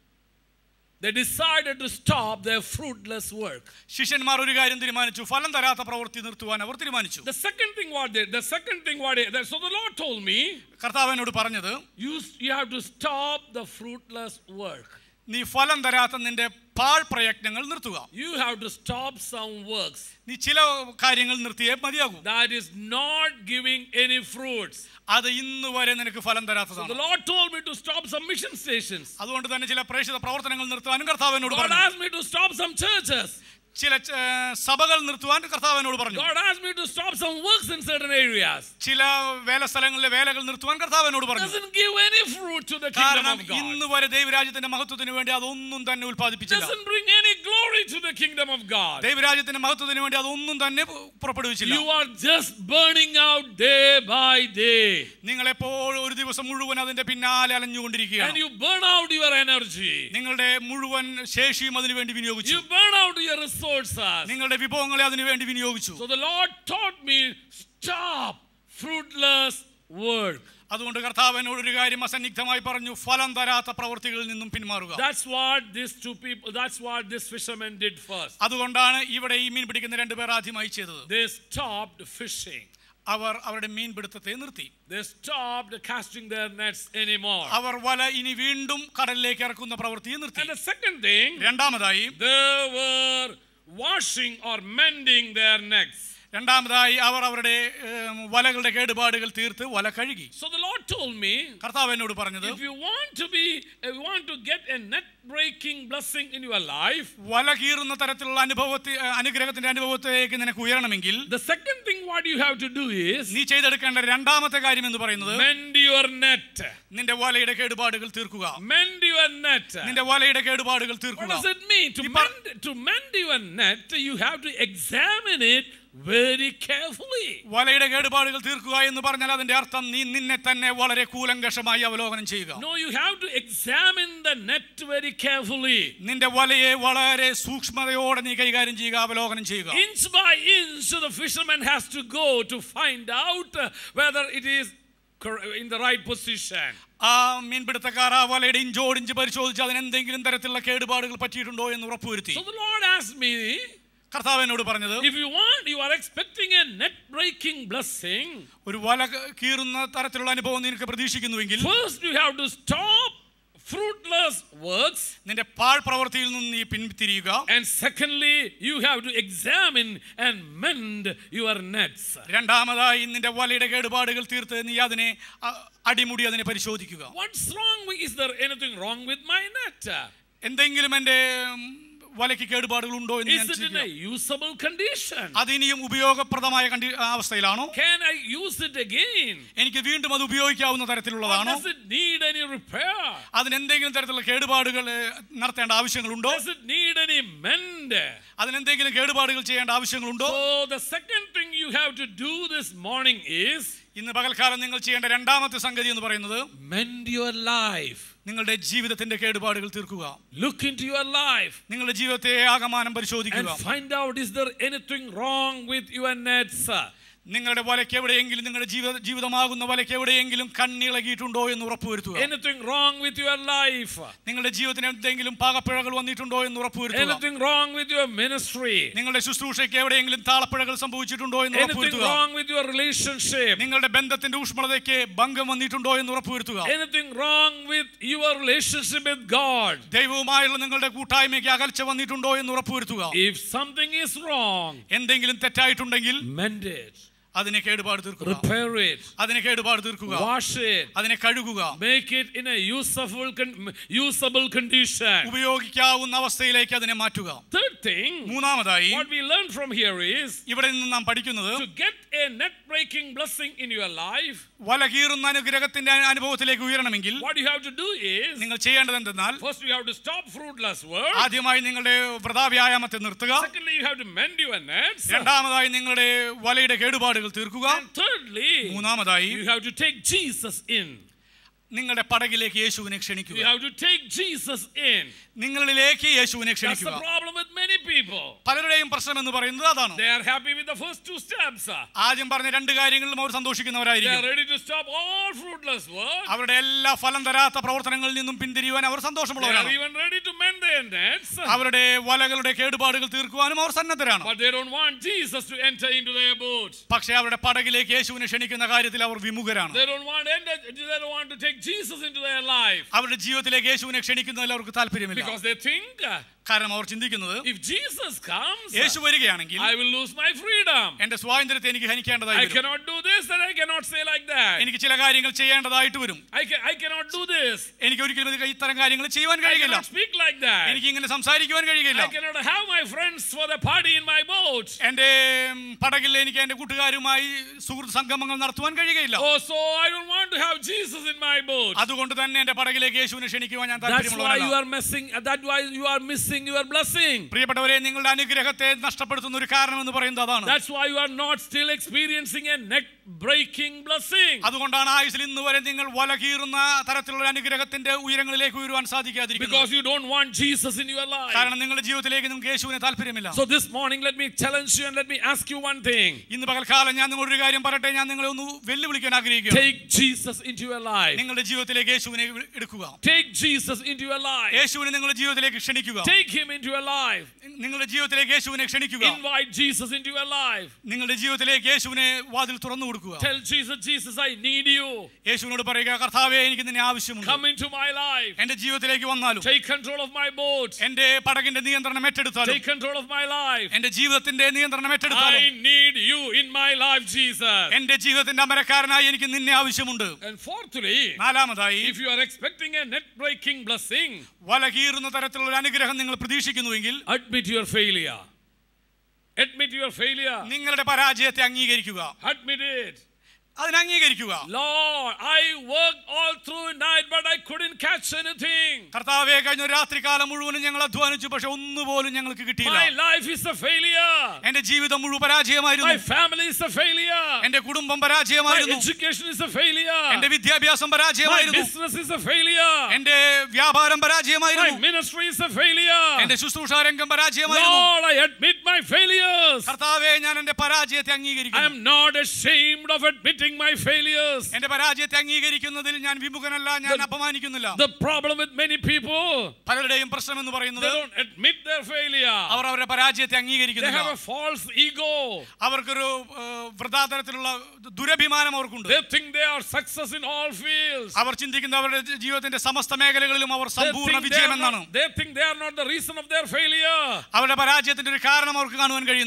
They decided to stop their fruitless work. ശിഷ്യന്മാർ ഒരു കാര്യം തീരുമാനിച്ചു, ഫലം തരാത്ത പ്രവൃത്തി നിർത്തുവാൻ അവർ തീരുമാനിച്ചു. The second thing what they the second thing what they, so the Lord told me, കർത്താവ് എന്നോട് പറഞ്ഞത്, you you have to stop the fruitless work. നീ ഫലം തരാത്ത നിന്റെ പാഴ് പ്രയത്നങ്ങൾ നിർത്തുക. You have to stop some works. നീ ചില കാര്യങ്ങൾ നിർത്തിയേ മതിയാകൂ. That is not giving any fruits. അത് ഇന്ന് വരെ നിനക്ക് ഫലം തരാത്തതാണ്. So the Lord told me to stop some mission stations. അതുകൊണ്ട് തന്നെ ചില പ്രേക്ഷിത പ്രവർത്തനങ്ങൾ നിർത്താനും കർത്താവ് എന്നോട് God പറഞ്ഞു. asked me to stop some churches. ചില സഭകൾ നിർത്തുവാൻ കർത്താവ് എന്നോട് പറഞ്ഞു. God asked me to stop some works in certain areas. ചില വേല സ്ഥലങ്ങളിലെ വേലകൾ നിർത്തുവാൻ കർത്താവ് എന്നോട് പറഞ്ഞു. Doesn't give any fruit to the kingdom of God. ഇന്ന് വരെ ദൈവരാജ്യത്തിന്റെ മഹത്വത്തിന് വേണ്ടി അതൊന്നും തന്നെ ഉൽപ്പാദിപ്പിച്ചില്ല. Doesn't bring any glory to the kingdom of God. ദൈവരാജ്യത്തിന്റെ മഹത്വത്തിന് വേണ്ടി അതൊന്നും തന്നെ പുറപ്പെടുവിച്ചില്ല. You are just burning out day by day. നിങ്ങൾ എപ്പോഴും ഒരു ദിവസം മുഴുവൻ അതിന്റെ പിന്നാലെ അലഞ്ഞുകൊണ്ടിരിക്കുകയാണ്. And you burn out your energy. നിങ്ങളുടെ മുഴുവൻ ശേഷിയും അതിനു വേണ്ടി വിനിയോഗിച്ചു. You burn out your resources. നിങ്ങളുടെ വിഭവങ്ങളെ അതിനു വേണ്ടി വിനിയോഗിച്ചു. So the Lord taught me, stop fruitless work. അതുകൊണ്ട് കർത്താവ് എന്നോട് ഒരു കാര്യം അസന്നിഗ്ധമായി പറഞ്ഞു, ഫലം തരാത്ത പ്രവൃത്തികളിൽ നിന്നും പിന്മാറുക. That's what these two people, that's what this fisherman did first. അതുകൊണ്ടാണ് ഇവിടെ ഈ മീൻ പിടിക്കുന്ന രണ്ടുപേർ ആദ്യമായി ചെയ്തത്. They stopped fishing. അവർ അവരുടെ മീൻപിടുത്തത്തെ നിർത്തി. They stopped casting their nets anymore. അവർ വല ഇനി വീണ്ടും കടലിലേക്ക് ഇറക്കുന്ന പ്രവൃത്തിയെ നിർത്തി. And the second thing, രണ്ടാമതായി they were washing or mending their nets. രണ്ടാമതായി അവർ അവരുടെ വലകളുടെ കേടുപാടുകൾ തീർത്ത് വല കഴുകി. So the Lord told me, കർത്താവ് എന്നോട് പറഞ്ഞത്, if you want to be if you want to get a net breaking blessing in your life, വല കീറുന്ന തരത്തിലുള്ള അനുഭവത്തെ അനുഗ്രഹത്തിന്റെ അനുഭവത്തിലേക്ക് നിനക്ക് ഉയരണമെങ്കിൽ, the second thing what you have to do is, നീ ചെയ്തെടുക്കേണ്ട രണ്ടാമത്തെ കാര്യം എന്ന് പറയുന്നത്, mend your net. നിന്റെ വലയുടെ കേടുപാടുകൾ തീർക്കുക. Mend your net. നിന്റെ വലയുടെ കേടുപാടുകൾ തീർക്കുക. What does it mean? To mend, to mend your net, you have to examine it very carefully. വലയുടെ കേടുപാടുകൾ തീർക്കുക എന്ന് പറഞ്ഞാൽ അതിന്റെ അർത്ഥം നീ നിന്നെ തന്നെ വളരെ കൂലങ്കഷമായി അവലോകനം ചെയ്യുക. No, you have to examine the net very carefully. നിന്റെ വലയെ വളരെ സൂക്ഷ്മതയോടെ നീ കൈകാര്യം ചെയ്യുക, അവലോകനം ചെയ്യുക. Inch by inch the fisherman has to go to find out whether it is in the right position. ആ മീൻപിടുത്തക്കാർ ആ വലയുടെ ഇഞ്ചോടിഞ്ച് പരിശോധിച്ച് അതിന് എന്തെങ്കിലും തരത്തിലുള്ള കേടുപാടുകൾ പറ്റിയിട്ടുണ്ടോ എന്ന് ഉറപ്പുവരുത്തി. So the Lord asked me, കർത്താവ് എന്നോട് പറഞ്ഞത്, if you want, you are expecting a net breaking blessing, ഒരു വല കീറുന്ന തരത്തിലുള്ള അനുഭവം നിനക്ക് പ്രതീക്ഷിക്കുന്നുവെങ്കിൽ, first you have to stop fruitless works, നിന്റെ പാഴ് പ്രവൃത്തിയിൽ നിന്ന് നീ പിന്തിരിയുക. and secondly you have to examine and mend your nets. രണ്ടാമതായി നിന്റെ വലയുടെ കേടുപാടുകൾ തീർത്ത് നീ അതിനെ അടിമുടി അതിനെ പരിശോധിക്കുക. What's wrong? Is there anything wrong with my net? എന്തെങ്കിലും എൻ്റെ വലയ്ക്ക് കേടുപാടുകൾ ഉണ്ടോ എന്ന് ഞാൻ Is it in ചിന്തിക്കുക. a usable condition? അത് ഇനിയും ഉപയോഗപ്രദമായ കണ്ടി- അവസ്ഥയിലാണോ? Can I use it again? എനിക്ക് വീണ്ടും അത് ഉപയോഗിക്കാവുന്ന Or തരത്തിലുള്ളതാണോ? does it need any repair? അതിന് എന്തെങ്കിലും തരത്തിലുള്ള കേടുപാടുകൾ ഏഹ്, നടത്തേണ്ട ആവശ്യങ്ങളുണ്ടോ? Does it need any mend? അതിനെന്തെങ്കിലും കേടുപാടുകൾ ചെയ്യേണ്ട ആവശ്യങ്ങളുണ്ടോ? So the second thing you have to do this morning is ഇന്ന് പകൽക്കാലം നിങ്ങൾ ചെയ്യേണ്ട രണ്ടാമത്തെ സംഗതി എന്ന് പറയുന്നത് mend your life. നിങ്ങളുടെ ജീവിതത്തിന്റെ കേടുപാടുകൾ തീർക്കുക. Look into your life നിങ്ങളുടെ ജീവിതത്തെ ആകമാനം and പരിശോധിക്കുക. find out, is there anything wrong with your nets? നിങ്ങളുടെ വലയ്ക്ക് എവിടെയെങ്കിലും നിങ്ങളുടെ ജീവിത ജീവിതമാകുന്ന വലയ്ക്ക് എവിടെയെങ്കിലും കണ്ണിളകിയിട്ടുണ്ടോ എന്ന് ഉറപ്പുവരുത്തുക. Anything wrong with your life? നിങ്ങളുടെ ജീവിതത്തിന് എന്തെങ്കിലും പാകപ്പിഴകൾ വന്നിട്ടുണ്ടോ എന്ന് ഉറപ്പുവരുത്തുക. Anything wrong with your ministry? നിങ്ങളുടെ ശുശ്രൂഷയ്ക്ക് എവിടെയെങ്കിലും താളപ്പിഴകൾ സംഭവിച്ചിട്ടുണ്ടോ എന്ന് Anything ഉറപ്പുവരുത്തുക. wrong with your relationship? നിങ്ങളുടെ ബന്ധത്തിന്റെ ഊഷ്മളതയ്ക്ക് ഭംഗം വന്നിട്ടുണ്ടോ എന്ന് ഉറപ്പുവരുത്തുക. Anything wrong with your relationship with God? ദൈവവുമായുള്ള നിങ്ങളുടെ കൂട്ടായ്മയ്ക്ക് അകൽച്ച വന്നിട്ടുണ്ടോ എന്ന് ഉറപ്പുവരുത്തുക. If something is wrong, എന്തെങ്കിലും തെറ്റായിട്ടുണ്ടെങ്കിൽ mend it, അതിനെ കേടുപാട് തീർക്കുക. repair it, അതിനെ കേടുപാട് തീർക്കുക. wash it, അതിനെ കഴുകുക. make it in a useful, con- usable condition. ഉപയോഗിക്കാവുന്ന അവസ്ഥയിലേക്ക് അതിനെ മാറ്റുക. Third thing, മൂന്നാമതായി what we learn from here is ഇവിടെ നിന്ന് നാം പഠിക്കുന്നത് to get a net-breaking blessing in your life. വല കീറുന്ന അനുഗ്രഹത്തിന്റെ അനുഭവത്തിലേക്ക് ഉയരണമെങ്കിൽ What you have to do is, നിങ്ങൾ ചെയ്യേണ്ടത് എന്തെന്നാൽ first you have to stop fruitless work. ആദ്യമായി നിങ്ങളുടെ വ്രതാവ്യായാമത്തെ നിർത്തുക. Secondly, you have to mend your nets. രണ്ടാമതായി നിങ്ങളുടെ വലയുടെ കേടുപാടുകൾ തീർക്കുക. And thirdly, മൂന്നാമതായി you have to take Jesus in. നിങ്ങളുടെ പടകിലേക്ക് യേശുവിനെ You ക്ഷണിക്കുക. have to take Jesus in. നിങ്ങളിലേക്ക് യേശുവിനെ That's the ക്ഷണിക്കുക. problem with many people. പലരുടെയും പ്രശ്നം എന്ന് പറയുന്നത് അതാണ്. They are happy with the first two steps. ആദ്യം പറഞ്ഞ രണ്ട് കാര്യങ്ങളിലും അവർ They are സന്തോഷിക്കുന്നവരായിരിക്കും. ready to stop all fruitless work. അവരുടെ എല്ലാ ഫലം തരാത്ത പ്രവർത്തനങ്ങളിൽ നിന്നും പിന്തിരിയുവാൻ അവർ They are സന്തോഷമുള്ളവരാണ്. even ready to mend their nets. അവരുടെ വലകളുടെ കേടുപാടുകൾ തീർക്കുവാനും അവർ സന്നദ്ധരാണ്. But they don't want Jesus to enter into their boat. പക്ഷേ അവരുടെ പടകിലേക്ക് യേശുവിനെ ക്ഷണിക്കുന്ന കാര്യത്തിൽ അവർ വിമുഖരാണ്. They don't want enter, they don't want to take Jesus into their life. അവരുടെ ജീവിതത്തിലേക്ക് യേശുവിനെ ക്ഷണിക്കുന്നതിൽ അവർക്ക് താല്പര്യമില്ല. Because they think, കാരണം അവർ ചിന്തിക്കുന്നത് if Jesus comes, യേശു വരികയാണെങ്കിൽ I will lose my freedom. എന്റെ സ്വാതന്ത്ര്യത്തെ എനിക്ക് ഹനിക്കേണ്ടതായി I വരും. cannot do this and I cannot say like that. എനിക്ക് ചില കാര്യങ്ങൾ ചെയ്യേണ്ടതായിട്ട് വരും. I, can, I cannot do this. എനിക്ക് ഒരിക്കലും ഇത് ഇത്തരം കാര്യങ്ങൾ ചെയ്യുവാൻ I കഴിയില്ല. cannot speak like that. എനിക്ക് ഇങ്ങനെ സംസാരിക്കുവാൻ കഴിയില്ല. I cannot have my friends for the party in my boat. എന്റെ ഉം, പടകിൽ എനിക്ക് എന്റെ കൂട്ടുകാരുമായി സുഹൃത്ത് സംഗമങ്ങൾ നടത്തുവാൻ കഴിയുകയില്ല. Oh, so I don't want to have Jesus in my boat. അതുകൊണ്ട് തന്നെ എന്റെ പടകിലേക്ക് യേശുവിനെ ക്ഷണിക്കുവാൻ ഞാൻ That's why you താല്പര്യമുള്ളവനല്ല. are missing. That's why you are missing your blessing. പ്രിയപ്പെട്ടവരെ, നിങ്ങളുടെ അനുഗ്രഹത്തെ നഷ്ടപ്പെടുത്തുന്ന ഒരു കാരണം എന്ന് പറയുന്നത് അതാണ്. That's why you are not still experiencing a neck-breaking blessing. അതുകൊണ്ടാണ് ആയുസ്സിൽ ഇന്ന് വരെ നിങ്ങൾ വല കീറുന്ന തരത്തിലുള്ള അനുഗ്രഹത്തിന്റെ ഉയരങ്ങളിലേക്ക് ഉയരുവാൻ സാധിക്കാതിരിക്കുന്നത്. Because you don't want Jesus in your life. കാരണം നിങ്ങളുടെ ജീവിതത്തിലേക്ക് നിങ്ങൾക്ക് യേശുവിനെ താല്പര്യമില്ല. So this morning, let me challenge you and let me ask you one thing. ഇന്ന് പകൽക്കാലം ഞാൻ നിങ്ങളൊരു കാര്യം പറയട്ടെ. ഞാൻ നിങ്ങളെ ഒന്ന് വെല്ലുവിളിക്കാൻ ആഗ്രഹിക്കുന്നു. Take Jesus into your life. നിങ്ങളുടെ ജീവിതത്തിലേക്ക് യേശുവിനെ എടുക്കുക. Take Jesus into your life. യേശുവിനെ നിങ്ങളുടെ ജീവിതത്തിലേക്ക് ക്ഷണിക്കുക. Take him into your life. നിങ്ങളുടെ ജീവിതത്തിലേക്ക് യേശുവിനെ ക്ഷണിക്കുക. Invite Jesus into your life. നിങ്ങളുടെ ജീവിതത്തിലേക്ക് യേശുവിനെ വാതിൽ തുറന്നു കൊടുക്കുക. Tell Jesus, Jesus, I need you. യേശുവിനോട് പറയുക, കർത്താവേ, എനിക്ക് നിന്നെ ആവശ്യമുണ്ട്. Come into my life. എന്റെ ജീവിതത്തിലേക്ക് വന്നാലും Take control of my boat. എന്റെ പടകിന്റെ നിയന്ത്രണം ഏറ്റെടുത്താലും Take control of my life. എന്റെ ജീവിതത്തിന്റെ നിയന്ത്രണം I ഏറ്റെടുത്താലും need you in my life, Jesus. എന്റെ ജീവിതത്തിന്റെ അമരക്കാരനായി എനിക്ക് നിന്നെ ആവശ്യമുണ്ട്. And fourthly, നാലാമതായി, if you are expecting a net-breaking blessing, വല കീറുന്ന തരത്തിലുള്ള ഒരു അനുഗ്രഹം നിങ്ങൾ പ്രതീക്ഷിക്കുന്നുവെങ്കിൽ admit your failure. Admit your failure. നിങ്ങളുടെ പരാജയത്തെ അംഗീകരിക്കുക. Admit it. അതിനെ അംഗീകരിക്കുക. Lord, I worked all through night, but I couldn't catch anything. കർത്താവേ, കഴിഞ്ഞ ഒരു രാത്രികാലം മുഴുവനും ഞങ്ങൾ അധ്വാനിച്ചു, പക്ഷെ ഒന്നുപോലും ഞങ്ങൾക്ക് കിട്ടിയില്ല. My life is a failure. എന്റെ ജീവിതം മുഴുവൻ പരാജയമായിരുന്നു. My family is a failure. എന്റെ കുടുംബം My പരാജയമായിരുന്നു. education is a failure. എന്റെ വിദ്യാഭ്യാസം My പരാജയമായിരുന്നു. business is a failure. എന്റെ വ്യാപാരം My പരാജയമായിരുന്നു. ministry is a failure. എന്റെ ശുശ്രൂഷാരംഗം പരാജയമായിരുന്നു. Lord, I admit my failures. കർത്താവേ, ഞാൻ എന്റെ പരാജയത്തെ I അംഗീകരിക്കുന്നു. am not ashamed of admitting my failures. എന്റെ പരാജയത്തെ അംഗീകരിക്കുന്നതിൽ ഞാൻ വിമുഖനല്ല, ഞാൻ The- അപമാനിക്കുന്നില്ല. The problem with many people, പലരുടെയും പ്രശ്നം എന്ന് they പറയുന്നത് don't admit their failure. അവർ അവരുടെ പരാജയത്തെ They have അംഗീകരിക്കുന്നില്ല. a false ego. അവർക്കൊരു വൃഥാതരത്തിലുള്ള ദുരഭിമാനം അവർക്കുണ്ട്. They think they are success in all fields. അവർ ചിന്തിക്കുന്ന അവരുടെ ജീവിതത്തിന്റെ സമസ്ത മേഖലകളിലും അവർ They സമ്പൂർണ്ണ think they വിജയം are എന്നാണ്. not, they think they are not the reason of their failure. അവരുടെ പരാജയത്തിന്റെ ഒരു കാരണം അവർക്ക് കാണുവാൻ കഴിയുന്നില്ല. They always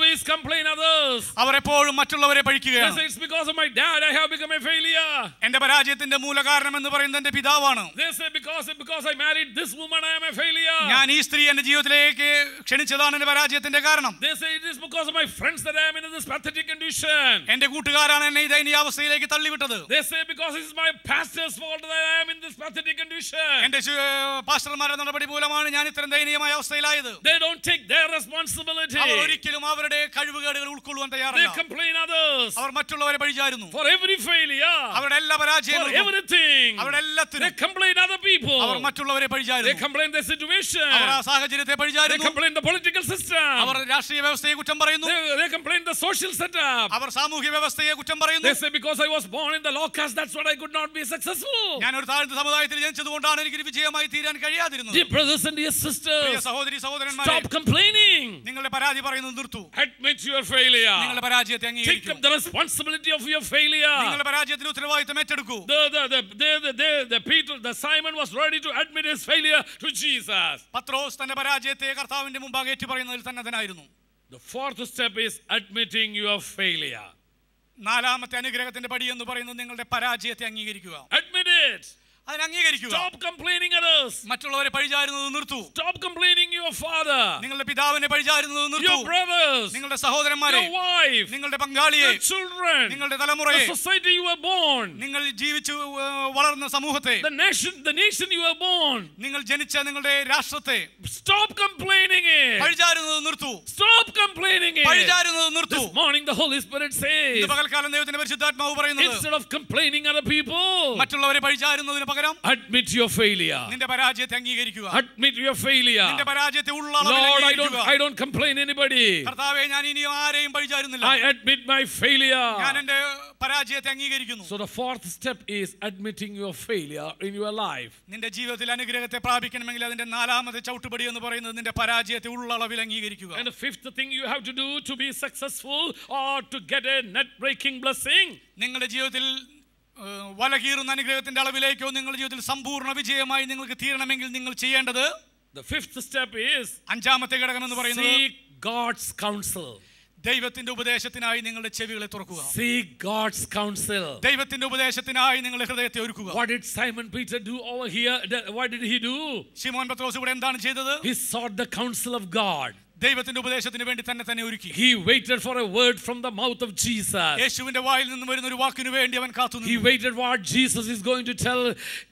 always complain others. അവർ എപ്പോഴും മറ്റുള്ളവരെ They പഴിക്കുകയാണ്. say it's because of my dad I have become a failure. എന്റെ പരാജയത്തിന്റെ മൂല കാരണം എന്ന് പറയുന്നത് എന്റെ പിതാവാണ്. They say because because I married this woman I am a failure. ഞാൻ ഈ സ്ത്രീ എന്റെ ജീവിതത്തിലേക്ക് ക്ഷണിച്ചതാണ് എന്റെ പരാജയത്തിന്റെ കാരണം. They say it is because of my friends that I am in this pathetic condition. എന്റെ കൂട്ടുകാരാണ് എന്നെ ഈ ദയനീയ അവസ്ഥയിലേക്ക് തള്ളിവിട്ടത്. They say because it is my pastor's fault that I am in this pathetic condition. എന്റെ പാസ്റ്റർമാരുടെ നടപടി മൂലമാണ് ഞാൻ ഇത്രയും ദയനീയമായ അവസ്ഥയിലായത്. They don't take their responsibility. അവർ ഒരിക്കലും അവരുടെ കഴിവുകേടുകൾ ഉൾക്കൊള്ളുവാൻ They തയ്യാറല്ല. complain others. അവർ മറ്റുള്ളവരെ പഴിചാരുന്നു. For every failure. അവരുടെ എല്ലാ For പരാജയങ്ങളും everything. അവരുടെ They എല്ലാത്തിനും complain other people. അവർ മറ്റുള്ളവരെ They പഴിചാരുന്നു. complain the situation. അവർ ആ സാഹചര്യത്തെ They പഴിചാരുന്നു. complain the political system. അവർ രാഷ്ട്രീയ വ്യവസ്ഥയെ കുറ്റം പറയുന്നു. They, they complain the social setup. അവർ സാമൂഹ്യ വ്യവസ്ഥയെ കുറ്റം പറയുന്നു. They say because I was born in the low caste, that's what I could not be successful. ഞാൻ ഒരു താഴ്ന്ന സമുദായത്തിൽ ജനിച്ചതുകൊണ്ടാണ് എനിക്ക് വിജയമായി തീരാൻ കഴിയാതിരുന്നത്. Dear brothers and dear Priya sisters, സഹോദരി സഹോദരന്മാരെ, stop complaining. നിങ്ങളുടെ പരാതി പറയുന്നത് നിർത്തൂ. Admit your failure. നിങ്ങളുടെ പരാജയത്തെ Take അംഗീകരിക്കൂ. up the responsibility of your failure. നിങ്ങളുടെ പരാജയത്തിന്റെ ഉത്തരവാദിത്തം ഏറ്റെടുക്കൂ. The the the the the, the, the Peter the Simon was ready to admit his failure to Jesus. പത്രോസ് തന്റെ പരാജയത്തെ കർത്താവിന്റെ മുമ്പാകെ ഏറ്റുപറയുന്നതിൽ സന്നദ്ധനായിരുന്നു. The fourth step is admitting your failure. നാലാമത്തെ അനുഗ്രഹത്തിന്റെ പടി എന്ന് പറയുന്നത് നിങ്ങളുടെ പരാജയത്തെ അംഗീകരിക്കുക. Admit it. അതിനെ അംഗീകരിക്കുക. Stop complaining others. മറ്റുള്ളവരെ പഴിചാരുന്നത് നിർത്തൂ. Stop complaining your father, നിങ്ങളുടെ പിതാവിനെ പഴിചാരുന്നത് നിർത്തൂ. your brothers, നിങ്ങളുടെ സഹോദരന്മാരെ, your wife, നിങ്ങളുടെ പങ്കാളിയെ, your children, നിങ്ങളുടെ the തലമുറയെ, society you were born, നിങ്ങൾ ജീവിച്ചു ഏഹ്, വളർന്ന സമൂഹത്തെ, the nation, the nation you were born. നിങ്ങൾ ജനിച്ച നിങ്ങളുടെ രാഷ്ട്രത്തെ Stop complaining it. പഴിചാരുന്നത് നിർത്തൂ. Stop complaining it. പഴിചാരുന്നത് നിർത്തൂ. This morning the Holy Spirit says, ഇന്ന് പകൽക്കാലം ദൈവത്തിന്റെ പരിശുദ്ധാത്മാവ് പറയുന്നത്, instead of complaining other people, മറ്റുള്ളവരെ പഴിചാരുന്നതിന് പകരം admit your failure. നിന്റെ പരാജയത്തെ അംഗീകരിക്കുക. Admit your failure. നിന്റെ പരാജയത്തെ ഉള്ള Lord, I don't, അംഗീകരിക്കുക. I don't complain anybody. കർത്താവേ, ഞാൻ ഇനിയും ആരെയും പഴിചാരുന്നില്ല. I admit my failure. ഞാൻ എന്റെ പരാജയത്തെ അംഗീകരിക്കുന്നു. So the fourth step is admitting your failure in your life. നിന്റെ ജീവിതത്തിൽ അനുഗ്രഹത്തെ പ്രാപിക്കണമെങ്കിൽ അതിന്റെ നാലാമത്തെ ചവിട്ടുപടി എന്ന് പറയുന്നത് നിന്റെ പരാജയത്തെ ഉള്ള അളവിൽ അംഗീകരിക്കുക. And the fifth thing you have to do to be successful or to get a net breaking blessing, നിങ്ങളുടെ ജീവിതത്തിൽ ഏഹ്, വലകീറുന്ന അനുഗ്രഹത്തിന്റെ അളവിലേക്കോ നിങ്ങളുടെ ജീവിതത്തിൽ സമ്പൂർണ്ണ വിജയമായി നിങ്ങൾക്ക് തീരണമെങ്കിൽ നിങ്ങൾ ചെയ്യേണ്ടത്, the fifth step is അഞ്ചാമത്തെ ഘടകം എന്ന് പറയുന്നത്, seek God's counsel. ദൈവത്തിന്റെ ഉപദേശത്തിനായി നിങ്ങളുടെ ചെവികളെ തുറക്കുക. Seek God's counsel. ദൈവത്തിന്റെ ഉപദേശത്തിനായി നിങ്ങളുടെ ഹൃദയത്തെ ഒരുക്കുക. What did Simon Peter do over here? What did he do? ശിമോൻ പത്രോസ് ഇവിടെ എന്താണ് ചെയ്തത്? He sought the counsel of God. ദൈവത്തിന്റെ ഉപദേശത്തിന് വേണ്ടി തന്നെ തന്നെ ഒരുക്കി. He waited for a word from the mouth of Jesus. യേശുവിന്റെ വായിൽ നിന്ന് വരുന്ന ഒരു വാക്കിനു വേണ്ടി അവൻ He കാത്തുനിന്നു. waited what Jesus is going to tell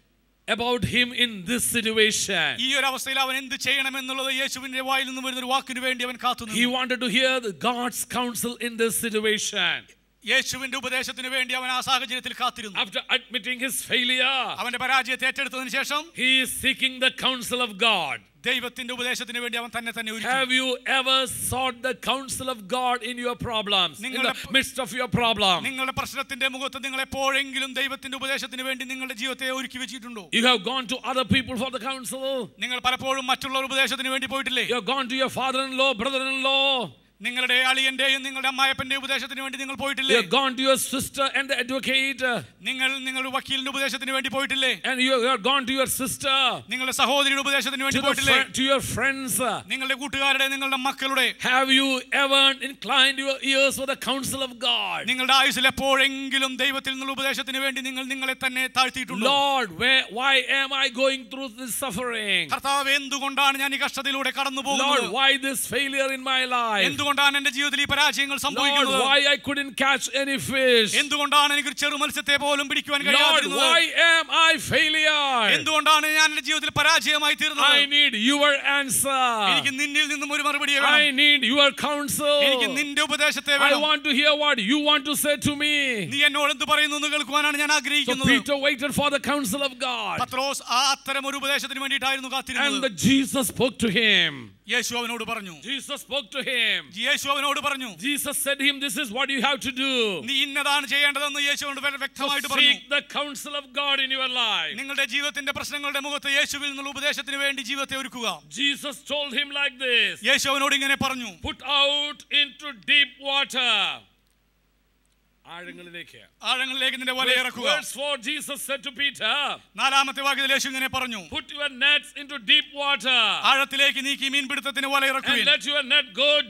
about him in this situation. ഈ ഒരു അവസ്ഥയിൽ അവൻ എന്ത് ചെയ്യണമെന്നുള്ളത് യേശുവിന്റെ വായിൽ നിന്ന് വരുന്ന ഒരു വാക്കിനു വേണ്ടി അവൻ He കാത്തുനിന്നു. wanted to hear the God's counsel in this situation. യേശുവിന്റെ ഉപദേശത്തിന് വേണ്ടി അവൻ ആ സാഹചര്യത്തിൽ കാത്തിരുന്നു. After admitting his failure, അവന്റെ പരാജയത്തെ ഏറ്റെടുത്തതിന് ശേഷം he is seeking the counsel of God. ദൈവത്തിന്റെ ഉപദേശത്തിന് വേണ്ടി അവൻ തന്നെ തന്നെ ഒരുക്കി. Have you ever sought the counsel of God in your problems, in the midst of your problem? നിങ്ങളുടെ പ്രശ്നത്തിന്റെ മുഖത്ത് നിങ്ങൾ എപ്പോഴെങ്കിലും ദൈവത്തിന്റെ ഉപദേശത്തിന് വേണ്ടി നിങ്ങളുടെ ജീവിതത്തെ ഒരുക്കി വെച്ചിട്ടുണ്ടോ? You have gone to other people for the counsel. നിങ്ങൾ പലപ്പോഴും മറ്റുള്ള ഉപദേശത്തിന് വേണ്ടി പോയിട്ടില്ലേ? You have gone to your father-in-law, brother-in-law. നിങ്ങളുടെ അളിയന്റെയും നിങ്ങളുടെ അമ്മായപ്പന്റെയും ഉപദേശത്തിന് വേണ്ടി നിങ്ങൾ You പോയിട്ടില്ലേ? have gone to your sister and the advocate. നിങ്ങൾ നിങ്ങളുടെ വക്കീലിന്റെ ഉപദേശത്തിന് വേണ്ടി പോയിട്ടില്ലേ? And you have gone to your sister, നിങ്ങളുടെ സഹോദരിയുടെ ഉപദേശത്തിന് വേണ്ടി to, the പോയിട്ടില്ലേ? fri- to your friends. നിങ്ങളുടെ കൂട്ടുകാരുടെ നിങ്ങളുടെ മക്കളുടെ Have you ever inclined your ears for the counsel of God? നിങ്ങളുടെ ആയുസ്സിൽ എപ്പോഴെങ്കിലും ദൈവത്തിൽ നിന്നുള്ള ഉപദേശത്തിന് വേണ്ടി നിങ്ങൾ നിങ്ങളെ തന്നെ താഴ്ത്തിയിട്ടുണ്ടോ? Lord, where, why am I going through this suffering? കർത്താവേ, എന്തുകൊണ്ടാണ് ഞാൻ ഈ കഷ്ടതയിലൂടെ കടന്നു Lord, പോകുന്നത്? why this failure in my life? എന്തുകൊണ്ടാണ് എന്റെ ജീവിതത്തിൽ ഈ പരാജയങ്ങൾ Lord, സംഭവിക്കുന്നത്? why I couldn't catch any fish? എന്തുകൊണ്ടാണ് എനിക്ക് ചെറു മത്സ്യത്തെ പോലും പിടിക്കുവാൻ Lord, കഴിയാതിരുന്നത്? why am I failure? എന്തുകൊണ്ടാണ് ഞാൻ എന്റെ ജീവിതത്തിൽ പരാജയമായി I തീർന്നത്? need your answer. എനിക്ക് നിന്നിൽ നിന്നും ഒരു മറുപടി I വേണം. need your counsel. എനിക്ക് നിന്റെ ഉപദേശത്തെ I വേണം. want to hear what you want to say to me. നീ എന്നോട് എന്ത് പറയുന്നു എന്ന് കേൾക്കുവാനാണ് ഞാൻ So ആഗ്രഹിക്കുന്നത്. Peter waited for the counsel of God. പത്രോസ് ആ അത്തരം ഒരു ഉപദേശത്തിന് വേണ്ടിയിട്ടായിരുന്നു And കാത്തിരുന്നത്. the Jesus spoke to him. യേശു അവനോട് പറഞ്ഞു. Jesus spoke to him. യേശു അവനോട് പറഞ്ഞു. Jesus said to him, this is what you have to do. നീ ഇന്നതാണ് ചെയ്യേണ്ടതെന്ന് യേശുവിനോട് വളരെ So വ്യക്തമായിട്ട് പറഞ്ഞു. seek the counsel of God in your life. നിങ്ങളുടെ ജീവിതത്തിന്റെ പ്രശ്നങ്ങളുടെ മുഖത്ത് യേശുവിൽ നിന്നുള്ള ഉപദേശത്തിന് വേണ്ടി ജീവിതത്തെ ഒരുക്കുക. Jesus told him like this. യേശു അവനോട് ഇങ്ങനെ പറഞ്ഞു. Put out into deep water. ആഴങ്ങളിലേക്ക് ആഴങ്ങളിലേക്ക് നിന്റെ വല ഇറക്കുക. Verse four, Jesus said to Peter, നാലാമത്തെ വാക്യത്തിൽ യേശു ഇങ്ങനെ പറഞ്ഞു. put your nets into deep water ആഴത്തിലേക്ക് നീക്കി മീൻപിടുത്തത്തിന് വല and ഇറക്കുവിൻ. let your net go down.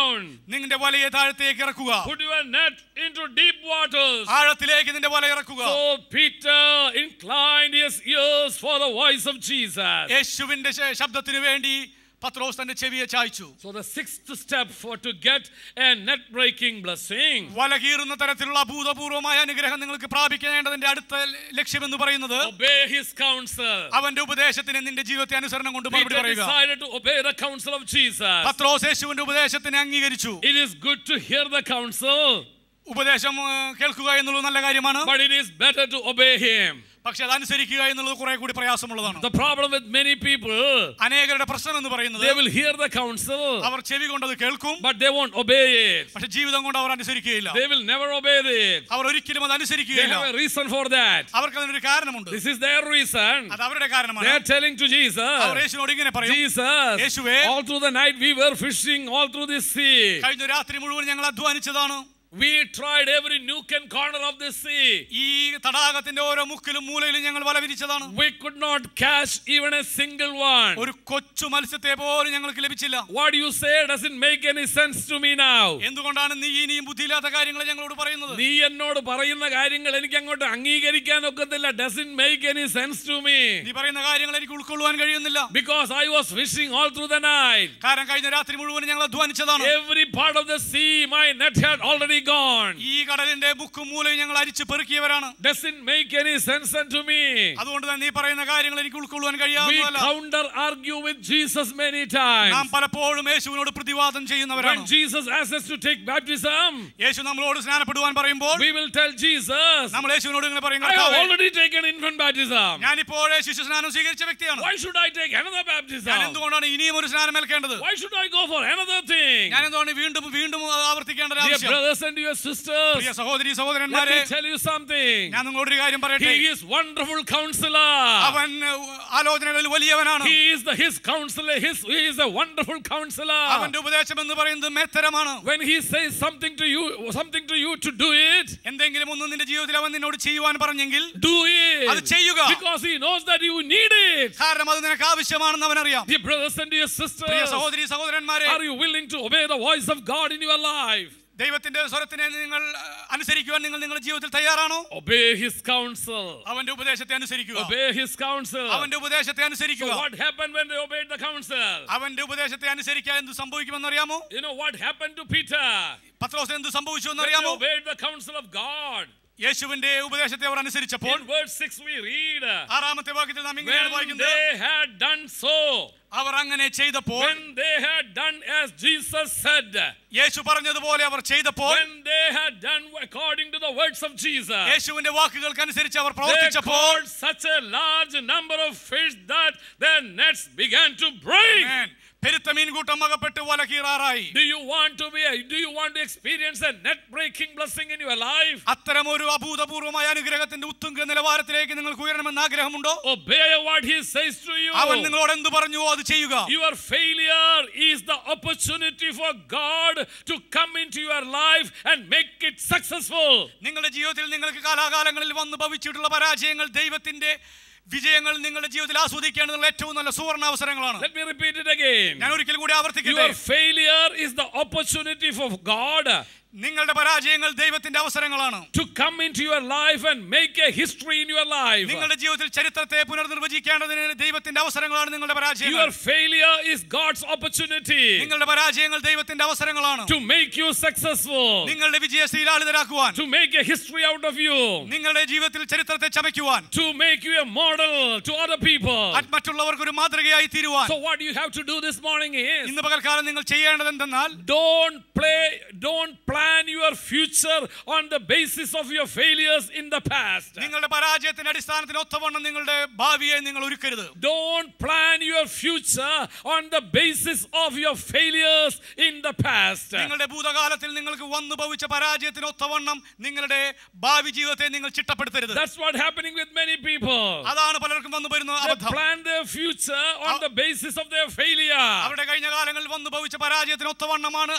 down. നിങ്ങളുടെ വലയെ താഴത്തേക്ക് ഇറക്കുക. Put your net into deep waters. ആഴത്തിലേക്ക് നിന്റെ വല ഇറക്കുക. So Peter inclined his ears for the voice of Jesus. യേശുവിന്റെ ശബ്ദത്തിന് വേണ്ടി പത്രോസ് തന്റെ ചെവിയെ ചായ്ച്ചു. So the sixth step for to get a net breaking blessing. വല കീറുന്ന തരത്തിലുള്ള അഭൂതപൂർവമായ അനുഗ്രഹം നിങ്ങൾക്ക് പ്രാപിക്കേണ്ടതിന്റെ അടുത്ത ലക്ഷ്യം എന്ന് പറയുന്നത് obey his counsel. അവന്റെ ഉപദേശത്തിന് നിന്റെ ജീവിതത്തെ അനുസരണം കൊണ്ട് മറുപടി പറയുക. Peter decided to obey the counsel of Jesus. പത്രോസ് യേശുവിന്റെ ഉപദേശത്തിനെ അംഗീകരിച്ചു. It is good to hear the counsel. ഉപദേശം കേൾക്കുക എന്നുള്ളത് നല്ല കാര്യമാണ്. But it is better to obey him. പക്ഷേ അത് അനുസരിക്കുക എന്നുള്ളത് കുറെ കൂടി പ്രയാസമുള്ളതാണ്. The problem with many people, അനേകരുടെ പ്രശ്നം എന്ന് പറയുന്നത് they will hear the counsel, അവർ ചെവി കൊണ്ട് അത് കേൾക്കും, but they won't obey it. പക്ഷേ ജീവിതം കൊണ്ട് അവർ അനുസരിക്കുകയില്ല. They will never obey it. അവർ ഒരിക്കലും അത് They അനുസരിക്കുകയില്ല. have a reason for that. അവർക്ക് അതിനൊരു കാരണമുണ്ട്. This is their reason. അത് അവരുടെ കാരണമാണ്. They are telling to Jesus, അവർ യേശുവിനോട് ഇങ്ങനെ പറയും, Jesus, യേശുവേ, all through the night we were fishing all through this sea. കഴിഞ്ഞ രാത്രി മുഴുവൻ ഞങ്ങൾ അധ്വാനിച്ചതാണ്. We tried every nook and corner of this sea. ഈ തടാകത്തിന്റെ ഓരോ മുക്കിലും മൂലയിലും ഞങ്ങൾ വല വിരിച്ചതാണ്. We could not catch even a single one. ഒരു കൊച്ചു മത്സ്യത്തെ പോലും ഞങ്ങൾക്ക് ലഭിച്ചില്ല. What you say doesn't make any sense to me now. എന്തുകൊണ്ടാണ് നീ ഇനിയും ബുദ്ധിയില്ലാത്ത കാര്യങ്ങൾ ഞങ്ങളോട് പറയുന്നത്? നീ എന്നോട് പറയുന്ന കാര്യങ്ങൾ എനിക്ക് അങ്ങോട്ട് അംഗീകരിക്കാൻ ഒക്കത്തില്ല. Doesn't make any sense to me. നീ പറയുന്ന കാര്യങ്ങൾ എനിക്ക് ഉൾക്കൊള്ളുവാൻ കഴിയുന്നില്ല. Because I was fishing all through the night. കാരണം കഴിഞ്ഞ രാത്രി മുഴുവൻ ഞങ്ങൾ അധ്വാനിച്ചതാണ്. Every part of the sea my net had already gone. ഈ കടലിന്റെ മുക്കും മൂലയും ഞങ്ങൾ അരിച്ചു പെറുക്കിയവരാണ്. Doesn't make any sense unto me. അതുകൊണ്ട് തന്നെ നീ പറയുന്ന കാര്യങ്ങൾ എനിക്ക് ഉൾക്കൊള്ളുവാൻ We കഴിയാത്തതല്ല. counter argue with Jesus many times. നാം പലപ്പോഴും യേശുവിനോട് പ്രതിവാദം ചെയ്യുന്നവരാണ്. When Jesus asks us to take baptism, യേശു നമ്മളോട് സ്നാനപ്പെടുവാൻ പറയുമ്പോൾ we will tell Jesus, നമ്മൾ യേശുവിനോട് ഇങ്ങനെ പറയും, I have കർത്താവേ, already taken infant baptism. ഞാൻ ഇപ്പോഴേ ശിശു സ്നാനം സ്വീകരിച്ച വ്യക്തിയാണ്. Why should I take another ഞാൻ baptism? എന്തുകൊണ്ടാണ് ഇനിയും ഒരു സ്നാനം ഏൽക്കേണ്ടത്? Why should I go for another thing? ഞാൻ എന്തുകൊണ്ട് വീണ്ടും വീണ്ടും ആവർത്തിക്കേണ്ട Dear ആവശ്യം? brothers and dear sisters, പ്രിയ സഹോദരി let സഹോദരന്മാരെ, me tell you something. ഞാൻ നിങ്ങളോട് ഒരു കാര്യം പറയട്ടെ. He is wonderful counselor. അവൻ ആലോചനകളിൽ വലിയവനാണ്. He is the his counselor. His he is a wonderful counselor. അവന്റെ ഉപദേശം എന്ന് പറയുന്നത് മേത്തരമാണ്. When he says something to you, something to you to do it, എന്തെങ്കിലും ഒന്ന് നിന്റെ ജീവിതത്തിൽ അവൻ നിന്നോട് ചെയ്യുവാൻ പറഞ്ഞെങ്കിൽ do it. അത് ചെയ്യുക. Because he knows that you need it. കാരണം അത് നിനക്ക് ആവശ്യമാണെന്ന് അവൻ അറിയാം. Dear brothers and dear sisters, പ്രിയ സഹോദരി സഹോദരന്മാരെ, are you willing to obey the voice of God in your life? ദൈവത്തിന്റെ സ്വരത്തിനെ നിങ്ങൾ അനുസരിക്കുവാൻ നിങ്ങൾ നിങ്ങളുടെ ജീവിതത്തിൽ തയ്യാറാണോ? Obey his counsel. അവന്റെ ഉപദേശത്തെ അനുസരിക്കുക. Obey his counsel. അവന്റെ ഉപദേശത്തെ So അനുസരിക്കുക. what happened when they obeyed the counsel? അവന്റെ ഉപദേശത്തെ അനുസരിക്കാൻ എന്ത് സംഭവിക്കുമെന്ന് അറിയാമോ? You know what happened to Peter? പത്രോസിന് എന്ത് സംഭവിച്ചു എന്ന് When they അറിയാമോ? obeyed the counsel of God. യേശുവിന്റെ ഉപദേശത്തെ അവർ അനുസരിച്ചപ്പോൾ In verse six we read, ആറാമത്തെ വാക്യത്തിൽ നാം ഇങ്ങനെയാണ് when വായിക്കുന്നത്, they had done so, അവർ അങ്ങനെ ചെയ്തപ്പോൾ, when they had done as Jesus said, യേശു പറഞ്ഞതുപോലെ അവർ ചെയ്തപ്പോൾ, when they had done according to the words of Jesus, യേശുവിന്റെ വാക്കുകൾക്ക് അനുസരിച്ച് അവർ they പ്രവർത്തിച്ചപ്പോൾ, caught such a large number of fish that their nets began to break. Amen. പെരുത്ത മീൻകൂട്ടം അകപ്പെട്ട് വല കീറാറായി. Do you want to be a, do you want to experience a net breaking blessing in your life? അത്തരം ഒരു അഭൂതപൂർവമായ അനുഗ്രഹത്തിന്റെ ഉത്തുംഗ നിലവാരത്തിലേക്ക് നിങ്ങൾക്ക് ഉയരണമെന്ന് ആഗ്രഹമുണ്ടോ? Obey what he says to you. അവൻ നിങ്ങളോട് എന്ത് പറഞ്ഞുവോ അത് ചെയ്യുക. Your failure is the opportunity for God to come into your life and make it successful. നിങ്ങളുടെ ജീവിതത്തിൽ നിങ്ങൾക്ക് കാലാകാലങ്ങളിൽ വന്ന് ഭവിച്ചിട്ടുള്ള പരാജയങ്ങൾ ദൈവത്തിന്റെ വിജയങ്ങൾ നിങ്ങളുടെ ജീവിതത്തിൽ ആസ്വദിക്കേണ്ടതുള്ള ഏറ്റവും നല്ല സുവർണ്ണ അവസരങ്ങളാണ്. Let me repeat it again. ഞാൻ ഒരിക്കൽ കൂടി ആവർത്തിക്കട്ടെ. Your failure is the opportunity for God നിങ്ങളുടെ പരാജയങ്ങൾ ദൈവത്തിന്റെ അവസരങ്ങളാണ്. to come into your life and make a history in your life. നിങ്ങളുടെ ജീവിതത്തിൽ ചരിത്രത്തെ പുനർനിർവചിക്കേണ്ടതിന് ദൈവത്തിന്റെ അവസരങ്ങളാണ് നിങ്ങളുടെ പരാജയങ്ങൾ. Your failure is God's opportunity നിങ്ങളുടെ പരാജയങ്ങൾ ദൈവത്തിന്റെ അവസരങ്ങളാണ്. to make you successful, നിങ്ങളുടെ വിജയ ശ്രീലാളിതരാക്കുവാൻ, to make a history out of you, നിങ്ങളുടെ ജീവിതത്തിൽ ചരിത്രത്തെ ചമയ്ക്കുവാൻ, to make you a model to other people. മറ്റുള്ളവർക്ക് ഒരു മാതൃകയായി തീരുവാൻ. So what you have to do this morning is, ഇന്ന് പകൽക്കാലം നിങ്ങൾ ചെയ്യേണ്ടത് എന്തെന്നാൽ, don't play don't plan your future on the basis of your failures in the past. നിങ്ങളുടെ പരാജയത്തിന്റെ അടിസ്ഥാനത്തിൽ ഒത്തവണ്ണം നിങ്ങളുടെ ഭാവിയെ നിങ്ങൾ ഒരുക്കരുത്. Don't plan your future on the basis of your failures in the past. നിങ്ങളുടെ ഭൂതകാലത്തിൽ നിങ്ങൾക്ക് വന്നു ഭവിച്ച പരാജയത്തിന് ഒത്തവണ്ണം നിങ്ങളുടെ ഭാവി ജീവിതത്തെ നിങ്ങൾ ചിട്ടപ്പെടുത്തരുത്. That's what happening with many people. അതാണ് പലർക്കും വന്നു വരുന്ന They അബദ്ധം. plan their future on the basis of their failure. അവരുടെ കഴിഞ്ഞ കാലങ്ങളിൽ വന്നു ഭവിച്ച പരാജയത്തിന് ഒത്തവണ്ണമാണ് അവർ ഭാവി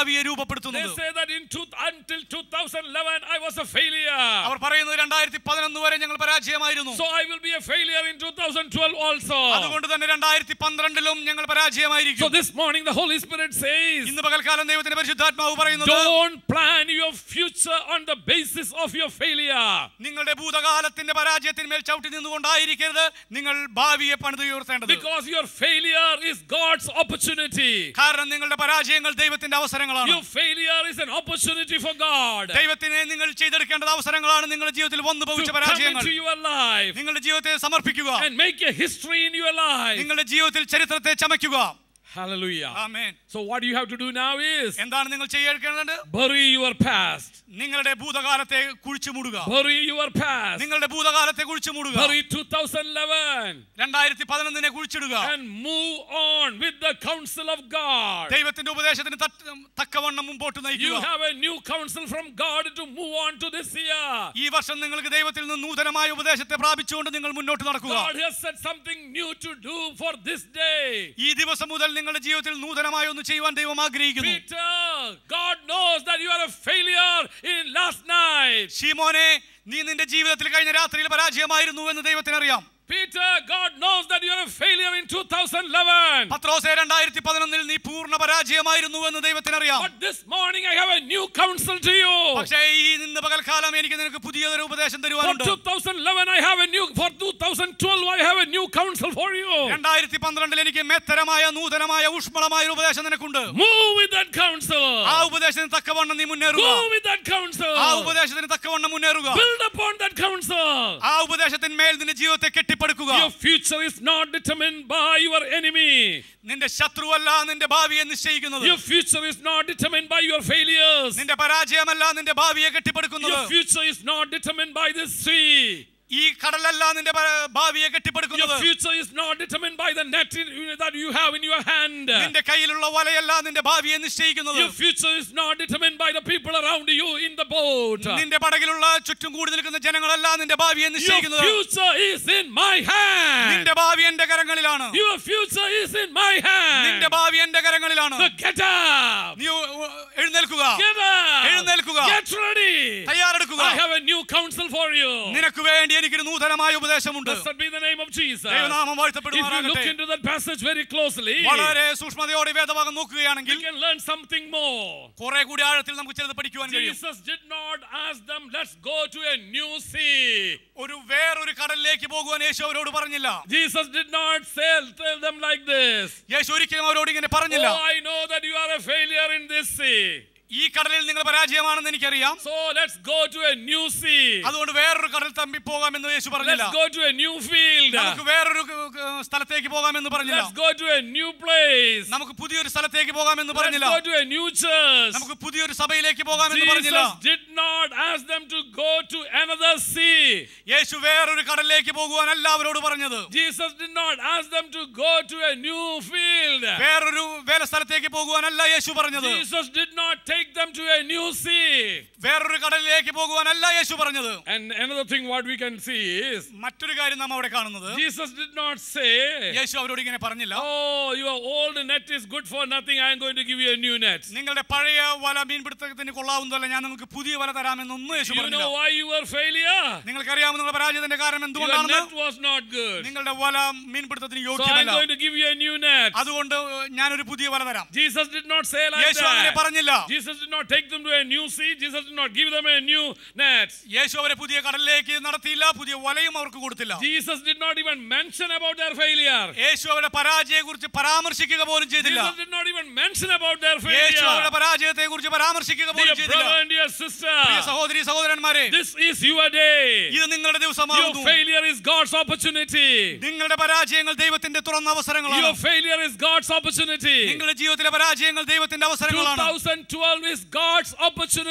ഭാവിയെ They രൂപപ്പെടുത്തുന്നത്. say that in two, until two thousand eleven I was a failure. അവർ പറയുന്നത് രണ്ടായിരത്തി പതിനൊന്ന് വരെ ഞങ്ങൾ പരാജയമായിരുന്നു. So I will be a failure in two thousand twelve also. അതുകൊണ്ട് തന്നെ രണ്ടായിരത്തി പന്ത്രണ്ടിലും ഞങ്ങൾ പരാജയമായിരിക്കും. So this morning the Holy Spirit says, ഇന്ന് പകൽക്കാലം ദൈവത്തിന്റെ പരിശുദ്ധാത്മാവ് പറയുന്നത്, don't plan your future on the basis of your failure. നിങ്ങളുടെ ഭൂതകാലത്തിന്റെ പരാജയത്തിന്മേൽ ചവിട്ടി നിന്നുകൊണ്ടായിരിക്കരുത് നിങ്ങൾ ഭാവിയെ പണിതുയർത്തേണ്ടത്. Because your failure is God's opportunity. കാരണം നിങ്ങളുടെ പരാജയങ്ങൾ ദൈവത്തിന്റെ അവസരങ്ങളാണ്. Your failure is an opportunity for God. ദൈവത്തിനെ നിങ്ങൾ ചെയ്തെടുക്കേണ്ട അവസരങ്ങളാണ് നിങ്ങളുടെ ജീവിതത്തിൽ വന്നു ഭവിച്ച പരാജയങ്ങൾ. To your life നിങ്ങളുടെ ജീവിതത്തെ സമർപ്പിക്കുക. and make a history in your life. നിങ്ങളുടെ ജീവിതത്തിൽ ചരിത്രത്തെ ചമയ്ക്കുക. Hallelujah. Amen. So what you have to do now is എന്താണ് നിങ്ങൾ ചെയ്യേണ്ടത്? bury your past. നിങ്ങളുടെ ഭൂതകാലത്തെ കുഴിച്ചു മൂടുക. Bury your past. നിങ്ങളുടെ ഭൂതകാലത്തെ കുഴിച്ചു മൂടുക. Bury two thousand eleven. രണ്ടായിരത്തി പതിനൊന്നിനെ കുഴിച്ചിടുക. And move on with the counsel of God. ദൈവത്തിന്റെ ഉപദേശത്തിന് തക്കവണ്ണം മുമ്പോട്ട് നയിക്കുക. You have a new counsel from God to move on to this year. ഈ വർഷം നിങ്ങൾക്ക് ദൈവത്തിൽ നിന്ന് നൂതനമായ ഉപദേശത്തെ പ്രാപിച്ചുകൊണ്ട് നിങ്ങൾ മുന്നോട്ട് നടക്കുക. God has said something new to do for this day. ഈ ദിവസം മുതൽ നിങ്ങളുടെ ജീവിതത്തിൽ നൂതനമായ ഒന്ന് ചെയ്യുവാൻ ദൈവം ആഗ്രഹിക്കുന്നു. Peter, God knows that you are a failure in last night. ശീമോനെ, നീ നിന്റെ ജീവിതത്തിൽ കഴിഞ്ഞ രാത്രിയിൽ പരാജയമായിരുന്നു എന്ന് ദൈവത്തിന് അറിയാം. Peter, God knows that you are a failure in two thousand eleven. പത്രോസേ, രണ്ടായിരത്തി പതിനൊന്നിൽ നീ പൂർണ്ണ പരാജയമായിരുന്നു എന്ന് ദൈവത്തിന് അറിയാം. But this morning I have a new counsel to you. പക്ഷേ ഈ ഇന്ന് പകൽക്കാലം എനിക്ക് നിനക്ക് പുതിയൊരു ഉപദേശം For തരുവാനുണ്ട്. two thousand eleven I have a new, for two thousand twelve I have a new counsel for you. രണ്ടായിരത്തി പന്ത്രണ്ടിൽ എനിക്ക് മേത്തരമായ നൂതനമായ ഊഷ്മളമായ ഒരു ഉപദേശം നിനക്കുണ്ട്. Move with that counsel. ആ ഉപദേശത്തിന് തക്കവണ്ണം നീ മുന്നേറുക. Go with that counsel. ആ ഉപദേശത്തിന് തക്കവണ്ണം മുന്നേറുക. Build upon that counsel. ആ ഉപദേശത്തിന്മേൽ നിന്റെ ജീവിതത്തെ കെട്ടിപ്പടുക്കുക. Your future is not determined by your enemy. നിന്റെ ശത്രുവല്ല നിന്റെ ഭാവിയെ നിശ്ചയിക്കുന്നത്. Your future is not determined by your failures. നിന്റെ പരാജയമല്ല നിന്റെ ഭാവിയെ കെട്ടിപ്പടുക്കുന്നത്. Your future is not determined by this sea. ഈ കടലല്ല നിന്റെ ഭാവിയെ കെട്ടിപ്പടുക്കുന്നത്. Your future is not determined by the net in, that you have in your hand. നിന്റെ കയ്യിലുള്ള വലയല്ല നിന്റെ ഭാവിയെ നിശ്ചയിക്കുന്നത്. Your future is not determined by the people around you in the boat. നിന്റെ പടകിലുള്ള ചുറ്റും കൂടി നിൽക്കുന്ന ജനങ്ങളല്ല നിന്റെ ഭാവിയെ നിശ്ചയിക്കുന്നത്. Your future is in my hand. നിന്റെ ഭാവി എന്റെ കരങ്ങളിലാണ്. Your future is in my hand. നിന്റെ ഭാവി എന്റെ കരങ്ങളിലാണ്. So get up. നീ എഴുന്നേൽക്കുക. Get up. എഴുന്നേൽക്കുക. Get ready. തയ്യാറെടുക്കുക. I have a new counsel for you. നിനക്ക് വേണ്ടി എനിക്കൊരു നൂതനമായ ഉപദേശമുണ്ട്. Blessed be the name of Jesus. ദൈവനാമം If you വാഴ്ത്തപ്പെടുമാറാകട്ടെ. look into that passage very closely, വളരെ സൂക്ഷ്മതയോടെ വേദഭാഗം നോക്കുകയാണെങ്കിൽ you can learn something more. കുറെ കൂടി ആഴത്തിൽ നമുക്ക് ചിലത് പഠിക്കുവാൻ കഴിയും. Jesus did not ask them, let's go to a new sea. ഒരു വേറൊരു കടലിലേക്ക് പോകുവാൻ യേശു അവരോട് പറഞ്ഞില്ല. Jesus did not say, tell them like this. യേശു ഒരിക്കലും അവരോട് ഇങ്ങനെ പറഞ്ഞില്ല. Oh, I know that you are a failure in this sea. ഈ കടലിൽ നിങ്ങൾ പരാജയമാണെന്ന് എനിക്കറിയാം. So let's go to a new sea. അതുകൊണ്ട് വേറൊരു കടൽ തമ്പി പോകാമെന്ന് യേശു പറഞ്ഞില്ല. Let's go to a new field. നമുക്ക് വേറൊരു സ്ഥലത്തേക്ക് പോകാമെന്ന് പറഞ്ഞില്ല. Let's go to a new place. നമുക്ക് പുതിയൊരു സ്ഥലത്തേക്ക് പോകാമെന്ന് പറഞ്ഞില്ല. Let's go to a new church. നമുക്ക് പുതിയൊരു സഭയിലേക്ക് പോകാമെന്ന് പറഞ്ഞില്ല. Jesus did not ask them to go to another sea. യേശു വേറൊരു കടലിലേക്ക് പോകുവാനല്ല അവരോട് പറഞ്ഞത്. Jesus did not ask them to go to a new field. വേറൊരു വേല സ്ഥലത്തേക്ക് പോകുവാനല്ല യേശു പറഞ്ഞത്. Jesus did not take them to a new sea. വേറൊരു കടലിലേക്ക് പോകുവാനല്ല യേശു പറഞ്ഞത്. And another thing what we can see is, മറ്റൊരു കാര്യം നാം അവിടെ കാണുന്നത്, Jesus did not say, യേശു അവരോട് ഇങ്ങനെ പറഞ്ഞില്ല, oh, your old net is good for nothing, I am going to give you a new net. നിങ്ങളുടെ പഴയ വല മീൻപിടുത്തത്തിന് കൊള്ളാവുന്നതല്ല, ഞാൻ നിങ്ങൾക്ക് പുതിയ വല തരാമെന്നൊന്നും യേശു You പറഞ്ഞില്ല. know why you were failure? നിങ്ങൾക്കറിയാമോ നിങ്ങളുടെ പരാജയത്തിന്റെ കാരണം Your എന്തുകൊണ്ടാണെന്ന്? net was not good. നിങ്ങളുടെ വല മീൻപിടുത്തത്തിന് So I am യോഗ്യമല്ല. going to give you a new net. അതുകൊണ്ട് ഞാനൊരു പുതിയ വല തരാം. Jesus did not say like യേശു അങ്ങനെ that. പറഞ്ഞില്ല. Jesus did not take them to a new sea. Jesus did not give them a new net. യേശു അവരെ പുതിയ കടലിലേക്ക് നടത്തിയില്ല, പുതിയ വലയും അവർക്ക് കൊടുത്തില്ല. Jesus did not even mention about their failure. യേശു അവരുടെ പരാജയത്തെക്കുറിച്ച് പരാമർശിക്കുക പോലും ചെയ്തില്ല. Jesus did not even mention about their യേശു അവരുടെ failure. പരാജയത്തെക്കുറിച്ച് പരാമർശിക്കുക പോലും Dear ചെയ്തില്ല. brother and dear sister, പ്രിയ സഹോദരി സഹോദരന്മാരെ, this is your day. ഇത് നിങ്ങളുടെ Your ദിവസമാകുന്നു. failure is God's opportunity. നിങ്ങളുടെ പരാജയങ്ങൾ ദൈവത്തിന്റെ തുറന്ന അവസരങ്ങളാണ്. Your failure is God's opportunity. നിങ്ങളുടെ ജീവിതത്തിലെ പരാജയങ്ങൾ ദൈവത്തിന്റെ അവസരങ്ങളാണ്. twenty twelve is God's opportunity in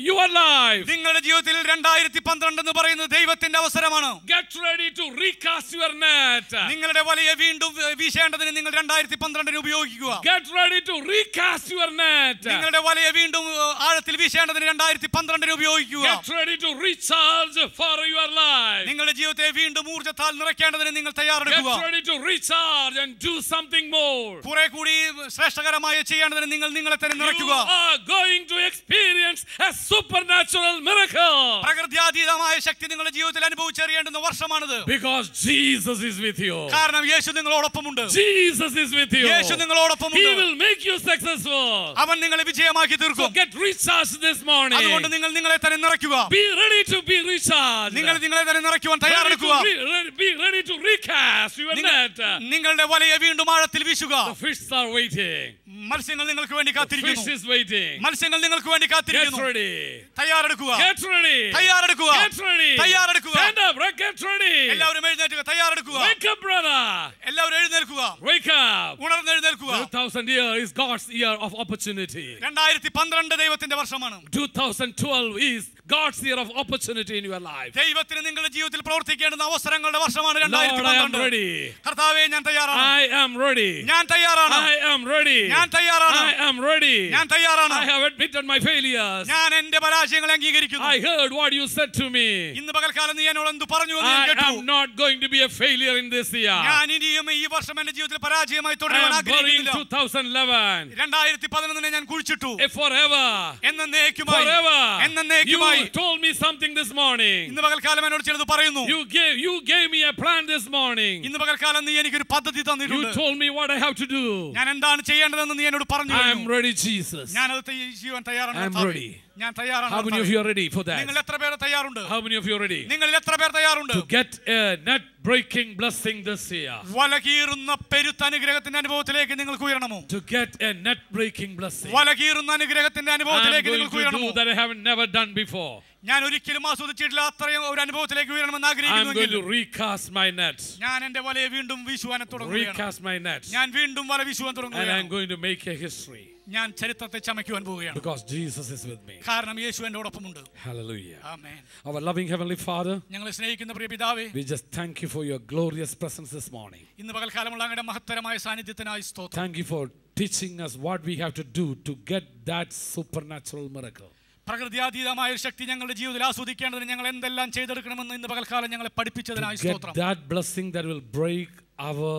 your life. നിങ്ങളുടെ ജീവിതത്തിൽ രണ്ടായിരത്തി പന്ത്രണ്ട് എന്ന് പറയുന്നത് ദൈവത്തിന്റെ അവസരമാണ്. Get ready to recast your net. നിങ്ങളുടെ വലയെ വീണ്ടും വീശേണ്ടതിന് നിങ്ങൾ രണ്ടായിരത്തി പന്ത്രണ്ടിന് ഉപയോഗിക്കുക. Get ready to recast your net. നിങ്ങളുടെ വലയെ വീണ്ടും ആഴത്തിൽ വീശേണ്ടതിന് രണ്ടായിരത്തി പന്ത്രണ്ടിന് ഉപയോഗിക്കുക. Get ready to recharge for your life. നിങ്ങളുടെ ജീവിതത്തെ വീണ്ടും ഊർജ്ജത്താൽ നിറയ്ക്കേണ്ടതിന് നിങ്ങൾ തയ്യാറെടുക്കുക. Get ready to recharge and do something more. കുറെ കൂടി ശ്രേഷ്ഠകരമായ ചെയ്യേണ്ടതിന് നിങ്ങൾ നിങ്ങളെ തന്നെ നിറയ്ക്കുക. You are going to experience a supernatural miracle. പ്രകൃത്യാതീതമായ ശക്തി നിങ്ങളുടെ ജീവിതത്തിൽ അനുഭവിച്ചറിയേണ്ടുന്ന വർഷമാണിത്. Because Jesus is with you. കാരണം യേശു നിങ്ങളോടൊപ്പമുണ്ട്. Jesus is with you. Yeshu നിങ്ങളോടൊപ്പമുണ്ട്. He will make you successful. അവൻ നിങ്ങളെ വിജയമാക്കി തീർക്കും. So get recharged this morning. അതുകൊണ്ട് നിങ്ങൾ നിങ്ങളെ തന്നെ നിറയ്ക്കുക. Be ready to be recharged. നിങ്ങൾ നിങ്ങളെ തന്നെ നിറയ്ക്കുവാൻ തയ്യാറെടുക്കുക. Be ready to recast your net. നിങ്ങളുടെ വലയെ വീണ്ടും ആഴത്തിൽ വീശുക. The fish are waiting. മത്സ്യങ്ങൾ നിങ്ങൾക്ക് വേണ്ടി The കാത്തിരിക്കുന്നു. fish is waiting. മത്സ്യങ്ങൾ നിങ്ങൾക്ക് വേണ്ടി Get കാത്തിരിക്കുന്നു. ready. തയ്യാറെടുക്കുക. Get ready. തയ്യാറെടുക്കുക. Get ready. തയ്യാറെടുക്കുക. Stand up. Get ready. എല്ലാവരും എഴുന്നേൽക്കുക. തയ്യാറെടുക്കുക. Wake up, brother. എല്ലാവരും എഴുന്നേൽക്കുക. Wake up. ഉണർന്നെഴുന്നേൽക്കുക. two thousand year is God's year of opportunity. രണ്ടായിരത്തി പന്ത്രണ്ട് ദൈവത്തിന്റെ വർഷമാണ്. two thousand twelve is God's year of opportunity in your life. ദൈവത്തിന് നിങ്ങളുടെ ജീവിതത്തിൽ പ്രവർത്തിക്കേണ്ടുന്ന അവസരങ്ങളുടെ വർഷമാണ് Lord, രണ്ടായിരത്തി I am പന്ത്രണ്ട്. ready. കർത്താവേ ഞാൻ തയ്യാറാണ്. I am ready. ഞാൻ തയ്യാറാണ്. I am ready. ഞാൻ തയ്യാറാണ്. I am ready. ഞാൻ തയ്യാറാണ്. I have admitted my failures. ഞാൻ എന്റെ പരാജയങ്ങളെ അംഗീകരിക്കുന്നു. I heard what you said to me. ഇന്ന് പകൽക്കാലം നീ എന്നോട് എന്തു പറഞ്ഞു എന്ന് ഞാൻ I കേട്ടു. am not going to be a failure in this year. ഞാൻ ഇനിയും ഈ വർഷം എന്റെ ജീവിതത്തിൽ പരാജയമായി I തുടരാൻ am burying ആഗ്രഹിക്കുന്നില്ല. twenty eleven. രണ്ടായിരത്തി പതിനൊന്നിനെ ഞാൻ കുഴിച്ചിട്ടു. Forever. എന്നേക്കുമായി. Forever. എന്നേക്കുമായി. You told me something this morning. ഇന്ന് പകൽക്കാലം എന്നോട് ചിലത് പറയുന്നു. You gave you gave me a plan this morning. ഇന്ന് പകൽക്കാലം നീ എനിക്കൊരു പദ്ധതി You തന്നിട്ടുണ്ട്. told me what I have to do. ഞാൻ എന്താണ് ചെയ്യേണ്ടതെന്ന് നീ എന്നോട് പറഞ്ഞു. I am ready, Jesus. ഞാൻ അത് ചെയ്യാൻ തയ്യാറാണ്. I am ready. ഞാൻ തയ്യാറാണ്. How many of you are ready for that? നിങ്ങൾ എത്ര പേർ തയ്യാറുണ്ട്? How many of you are ready നിങ്ങളിൽ എത്ര പേർ തയ്യാറുണ്ട്? to get a net breaking blessing this year? വലകീറുന്ന പെരുത്ത അനുഗ്രഹത്തിന്റെ അനുഭവത്തിലേക്ക് നിങ്ങൾക്ക് ഉയരണമോ? To get a net breaking blessing. വലകീറുന്ന അനുഗ്രഹത്തിന്റെ I am അനുഭവത്തിലേക്ക് going നിങ്ങൾക്ക് to ഉയരണമോ? do that I haven't never done before. ഞാൻ ഒരിക്കലും ആസ്വദിച്ചിട്ടില്ല അത്രയും ഒരു അനുഭവത്തിലേക്ക് ഉയരണമെന്ന് I am going ആഗ്രഹിക്കുന്നുവെങ്കിൽ to recast my net. ഞാൻ എന്റെ വലയെ വീണ്ടും വീശുവാൻ തുടങ്ങുകയാണ്. Recast my net. ഞാൻ വീണ്ടും വല വീശുവാൻ And I am തുടങ്ങുകയാണ്. going to make a history. ഞാൻ ചരിത്രത്തെ ചമയ്ക്കുവാൻ പോവുകയാണ്. Because Jesus is with me. കാരണം യേശു എന്നോടൊപ്പമുണ്ട്. Hallelujah. Amen. Our loving Heavenly Father, ഞങ്ങളെ സ്നേഹിക്കുന്ന പ്രിയ പിതാവേ, we just thank you for your glorious presence this morning. ഇന്ന് പകൽക്കാലമുള്ള അങ്ങയുടെ മഹത്തരമായ സാന്നിധ്യത്തിനായി സ്തോത്രം. Thank you for teaching us what we have to do to get that supernatural miracle. പ്രകൃത്യാതീതമായ ഒരു ശക്തി ഞങ്ങളുടെ ജീവിതത്തിൽ ആസ്വദിക്കേണ്ടതിന് ഞങ്ങൾ എന്തെല്ലാം ചെയ്തെടുക്കണമെന്ന് ഇന്ന് പകൽക്കാലം ഞങ്ങളെ പഠിപ്പിച്ചതിനായി To get സ്തോത്രം. that blessing that will break our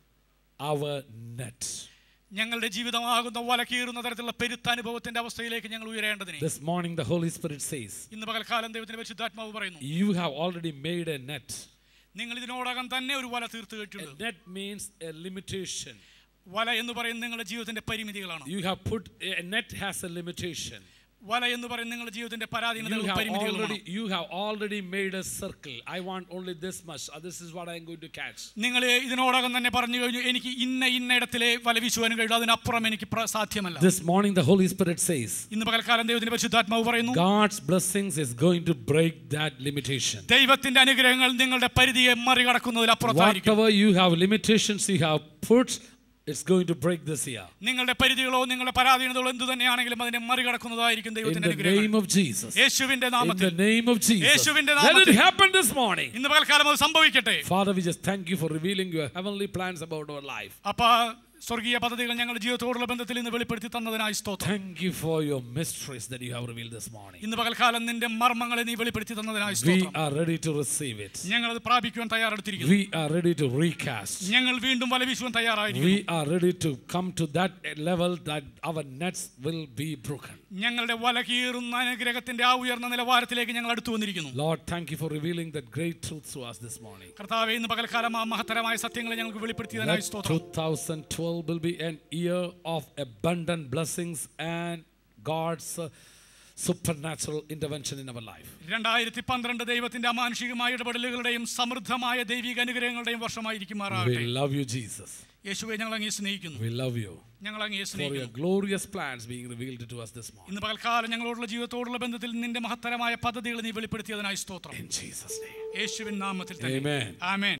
our net. ഞങ്ങളുടെ ജീവിതമാകുന്ന വലകീറുന്ന തരത്തിലുള്ള പെരുത്ത അനുഭവത്തിന്റെ അവസ്ഥയിലേക്ക് ഞങ്ങൾ ഉയരേണ്ടതിന് This morning the Holy Spirit says, ഇന്ന് പകൽക്കാലം ദൈവത്തിന്റെ പരിശുദ്ധാത്മാവ് പറയുന്നു, you have already made a net. നിങ്ങൾ ഇതിനോടകം തന്നെ ഒരു വല തീർത്തു A വെച്ചിട്ടുണ്ട്. net means a limitation. വല എന്ന് പറയുന്നത് നിങ്ങളുടെ ജീവിതത്തിന്റെ പരിമിതികളാണ്. You have put a net has a limitation. വല എന്ന് പറയുന്നത് നിങ്ങളുടെ ജീവിതത്തിന്റെ You പരാധീനതകളും have പരിമിതികളുമാണ്. already you have already made a circle. I want only this much. Uh, This is what I am going to catch. നിങ്ങൾ ഇതിനോടകം തന്നെ പറഞ്ഞു കഴിഞ്ഞു, എനിക്ക് ഇന്ന ഇന്ന ഇടത്തിലെ വല വീശുവാനും കഴിയും, അതിനപ്പുറം എനിക്ക് പ്ര- സാധ്യമല്ല. This morning the Holy Spirit says, ഇന്ന് പകൽക്കാലം ദൈവത്തിന്റെ പരിശുദ്ധാത്മാവ് പറയുന്നു, God's blessings is going to break that limitation. ദൈവത്തിന്റെ അനുഗ്രഹങ്ങൾ നിങ്ങളുടെ പരിധിയെ മറികടക്കുന്നതിൽ അപ്പുറത്തായിരിക്കും. Whatever you have limitations you have put, it's going to break this year. നിങ്ങളുടെ പരിധികളോ നിങ്ങളുടെ പരാധീനതകളോ എന്തു തന്നെയാണെങ്കിലും അതിനെ മറികടക്കുന്നതായിരിക്കും In ദൈവത്തിന്റെ the അനുഗ്രഹങ്ങൾ. name of Jesus. യേശുവിന്റെ In നാമത്തിൽ. the name of Jesus. യേശുവിന്റെ Let it നാമത്തിൽ. happen this morning. ഇന്ന് പകൽക്കാലം അത് സംഭവിക്കട്ടെ. Father, we just thank you for revealing your heavenly plans about our life. അപ്പ സ്വർഗീയ പദ്ധതികൾ ഞങ്ങളുടെ ജീവിതത്തോടുള്ള ബന്ധത്തിൽ ഇന്ന് വെളിപ്പെടുത്തി തന്നതിനായി സ്തോത്രം. Thank you for your mysteries that you have revealed this morning. ഇന്ന് പകൽക്കാലം നിന്റെ മർമ്മങ്ങളെ നീ വെളിപ്പെടുത്തി തന്നതിനായി We സ്തോത്രം. are ready to receive it. ഞങ്ങൾ അത് പ്രാപിക്കുവാൻ തയ്യാറെടുത്തിരിക്കുന്നു. We are ready to recast. ഞങ്ങൾ വീണ്ടും വല വീശുവാൻ തയ്യാറായിരിക്കുന്നു. We are ready to come to that level that our nets will be broken. ഞങ്ങളുടെ വല കീറുന്ന അനുഗ്രഹത്തിന്റെ ആ ഉയർന്ന നിലവാരത്തിലേക്ക് ഞങ്ങൾ അടുത്തു വന്നിരിക്കുന്നു. Lord, thank you for revealing that great truth to us this morning. കർത്താവേ, ഇന്ന് പകൽക്കാലം ആ മഹത്തരമായ സത്യങ്ങളെ ഞങ്ങൾക്ക് വെളിപ്പെടുത്തിയതിനായി Let സ്തോത്രം. twenty twelve will be an year of abundant blessings and God's uh, supernatural intervention in our life. രണ്ടായിരത്തി പന്ത്രണ്ട് ദൈവത്തിന്റെ അമാനുഷികമായ ഇടപെടലുകളുടെയും സമൃദ്ധമായ ദൈവിക അനുഗ്രഹങ്ങളുടെയും വർഷമായിരിക്കുമാറാകട്ടെ. We love you, Jesus. യേശുവേ, ഞങ്ങൾ അങ്ങയെ സ്നേഹിക്കുന്നു. We love you ഞങ്ങൾ അങ്ങയെ for your സ്നേഹിക്കുന്നു. glorious plans being revealed to us this morning. ഇന്ന് പകൽക്കാലം ഞങ്ങളോടുള്ള ജീവിതത്തോടുള്ള ബന്ധത്തിൽ നിന്റെ മഹത്തരമായ പദ്ധതികൾ നീ വെളിപ്പെടുത്തിയതിനായി സ്തോത്രം. In Jesus' name. യേശുവിൻ നാമത്തിൽ തന്നെ. Amen. ആമേൻ.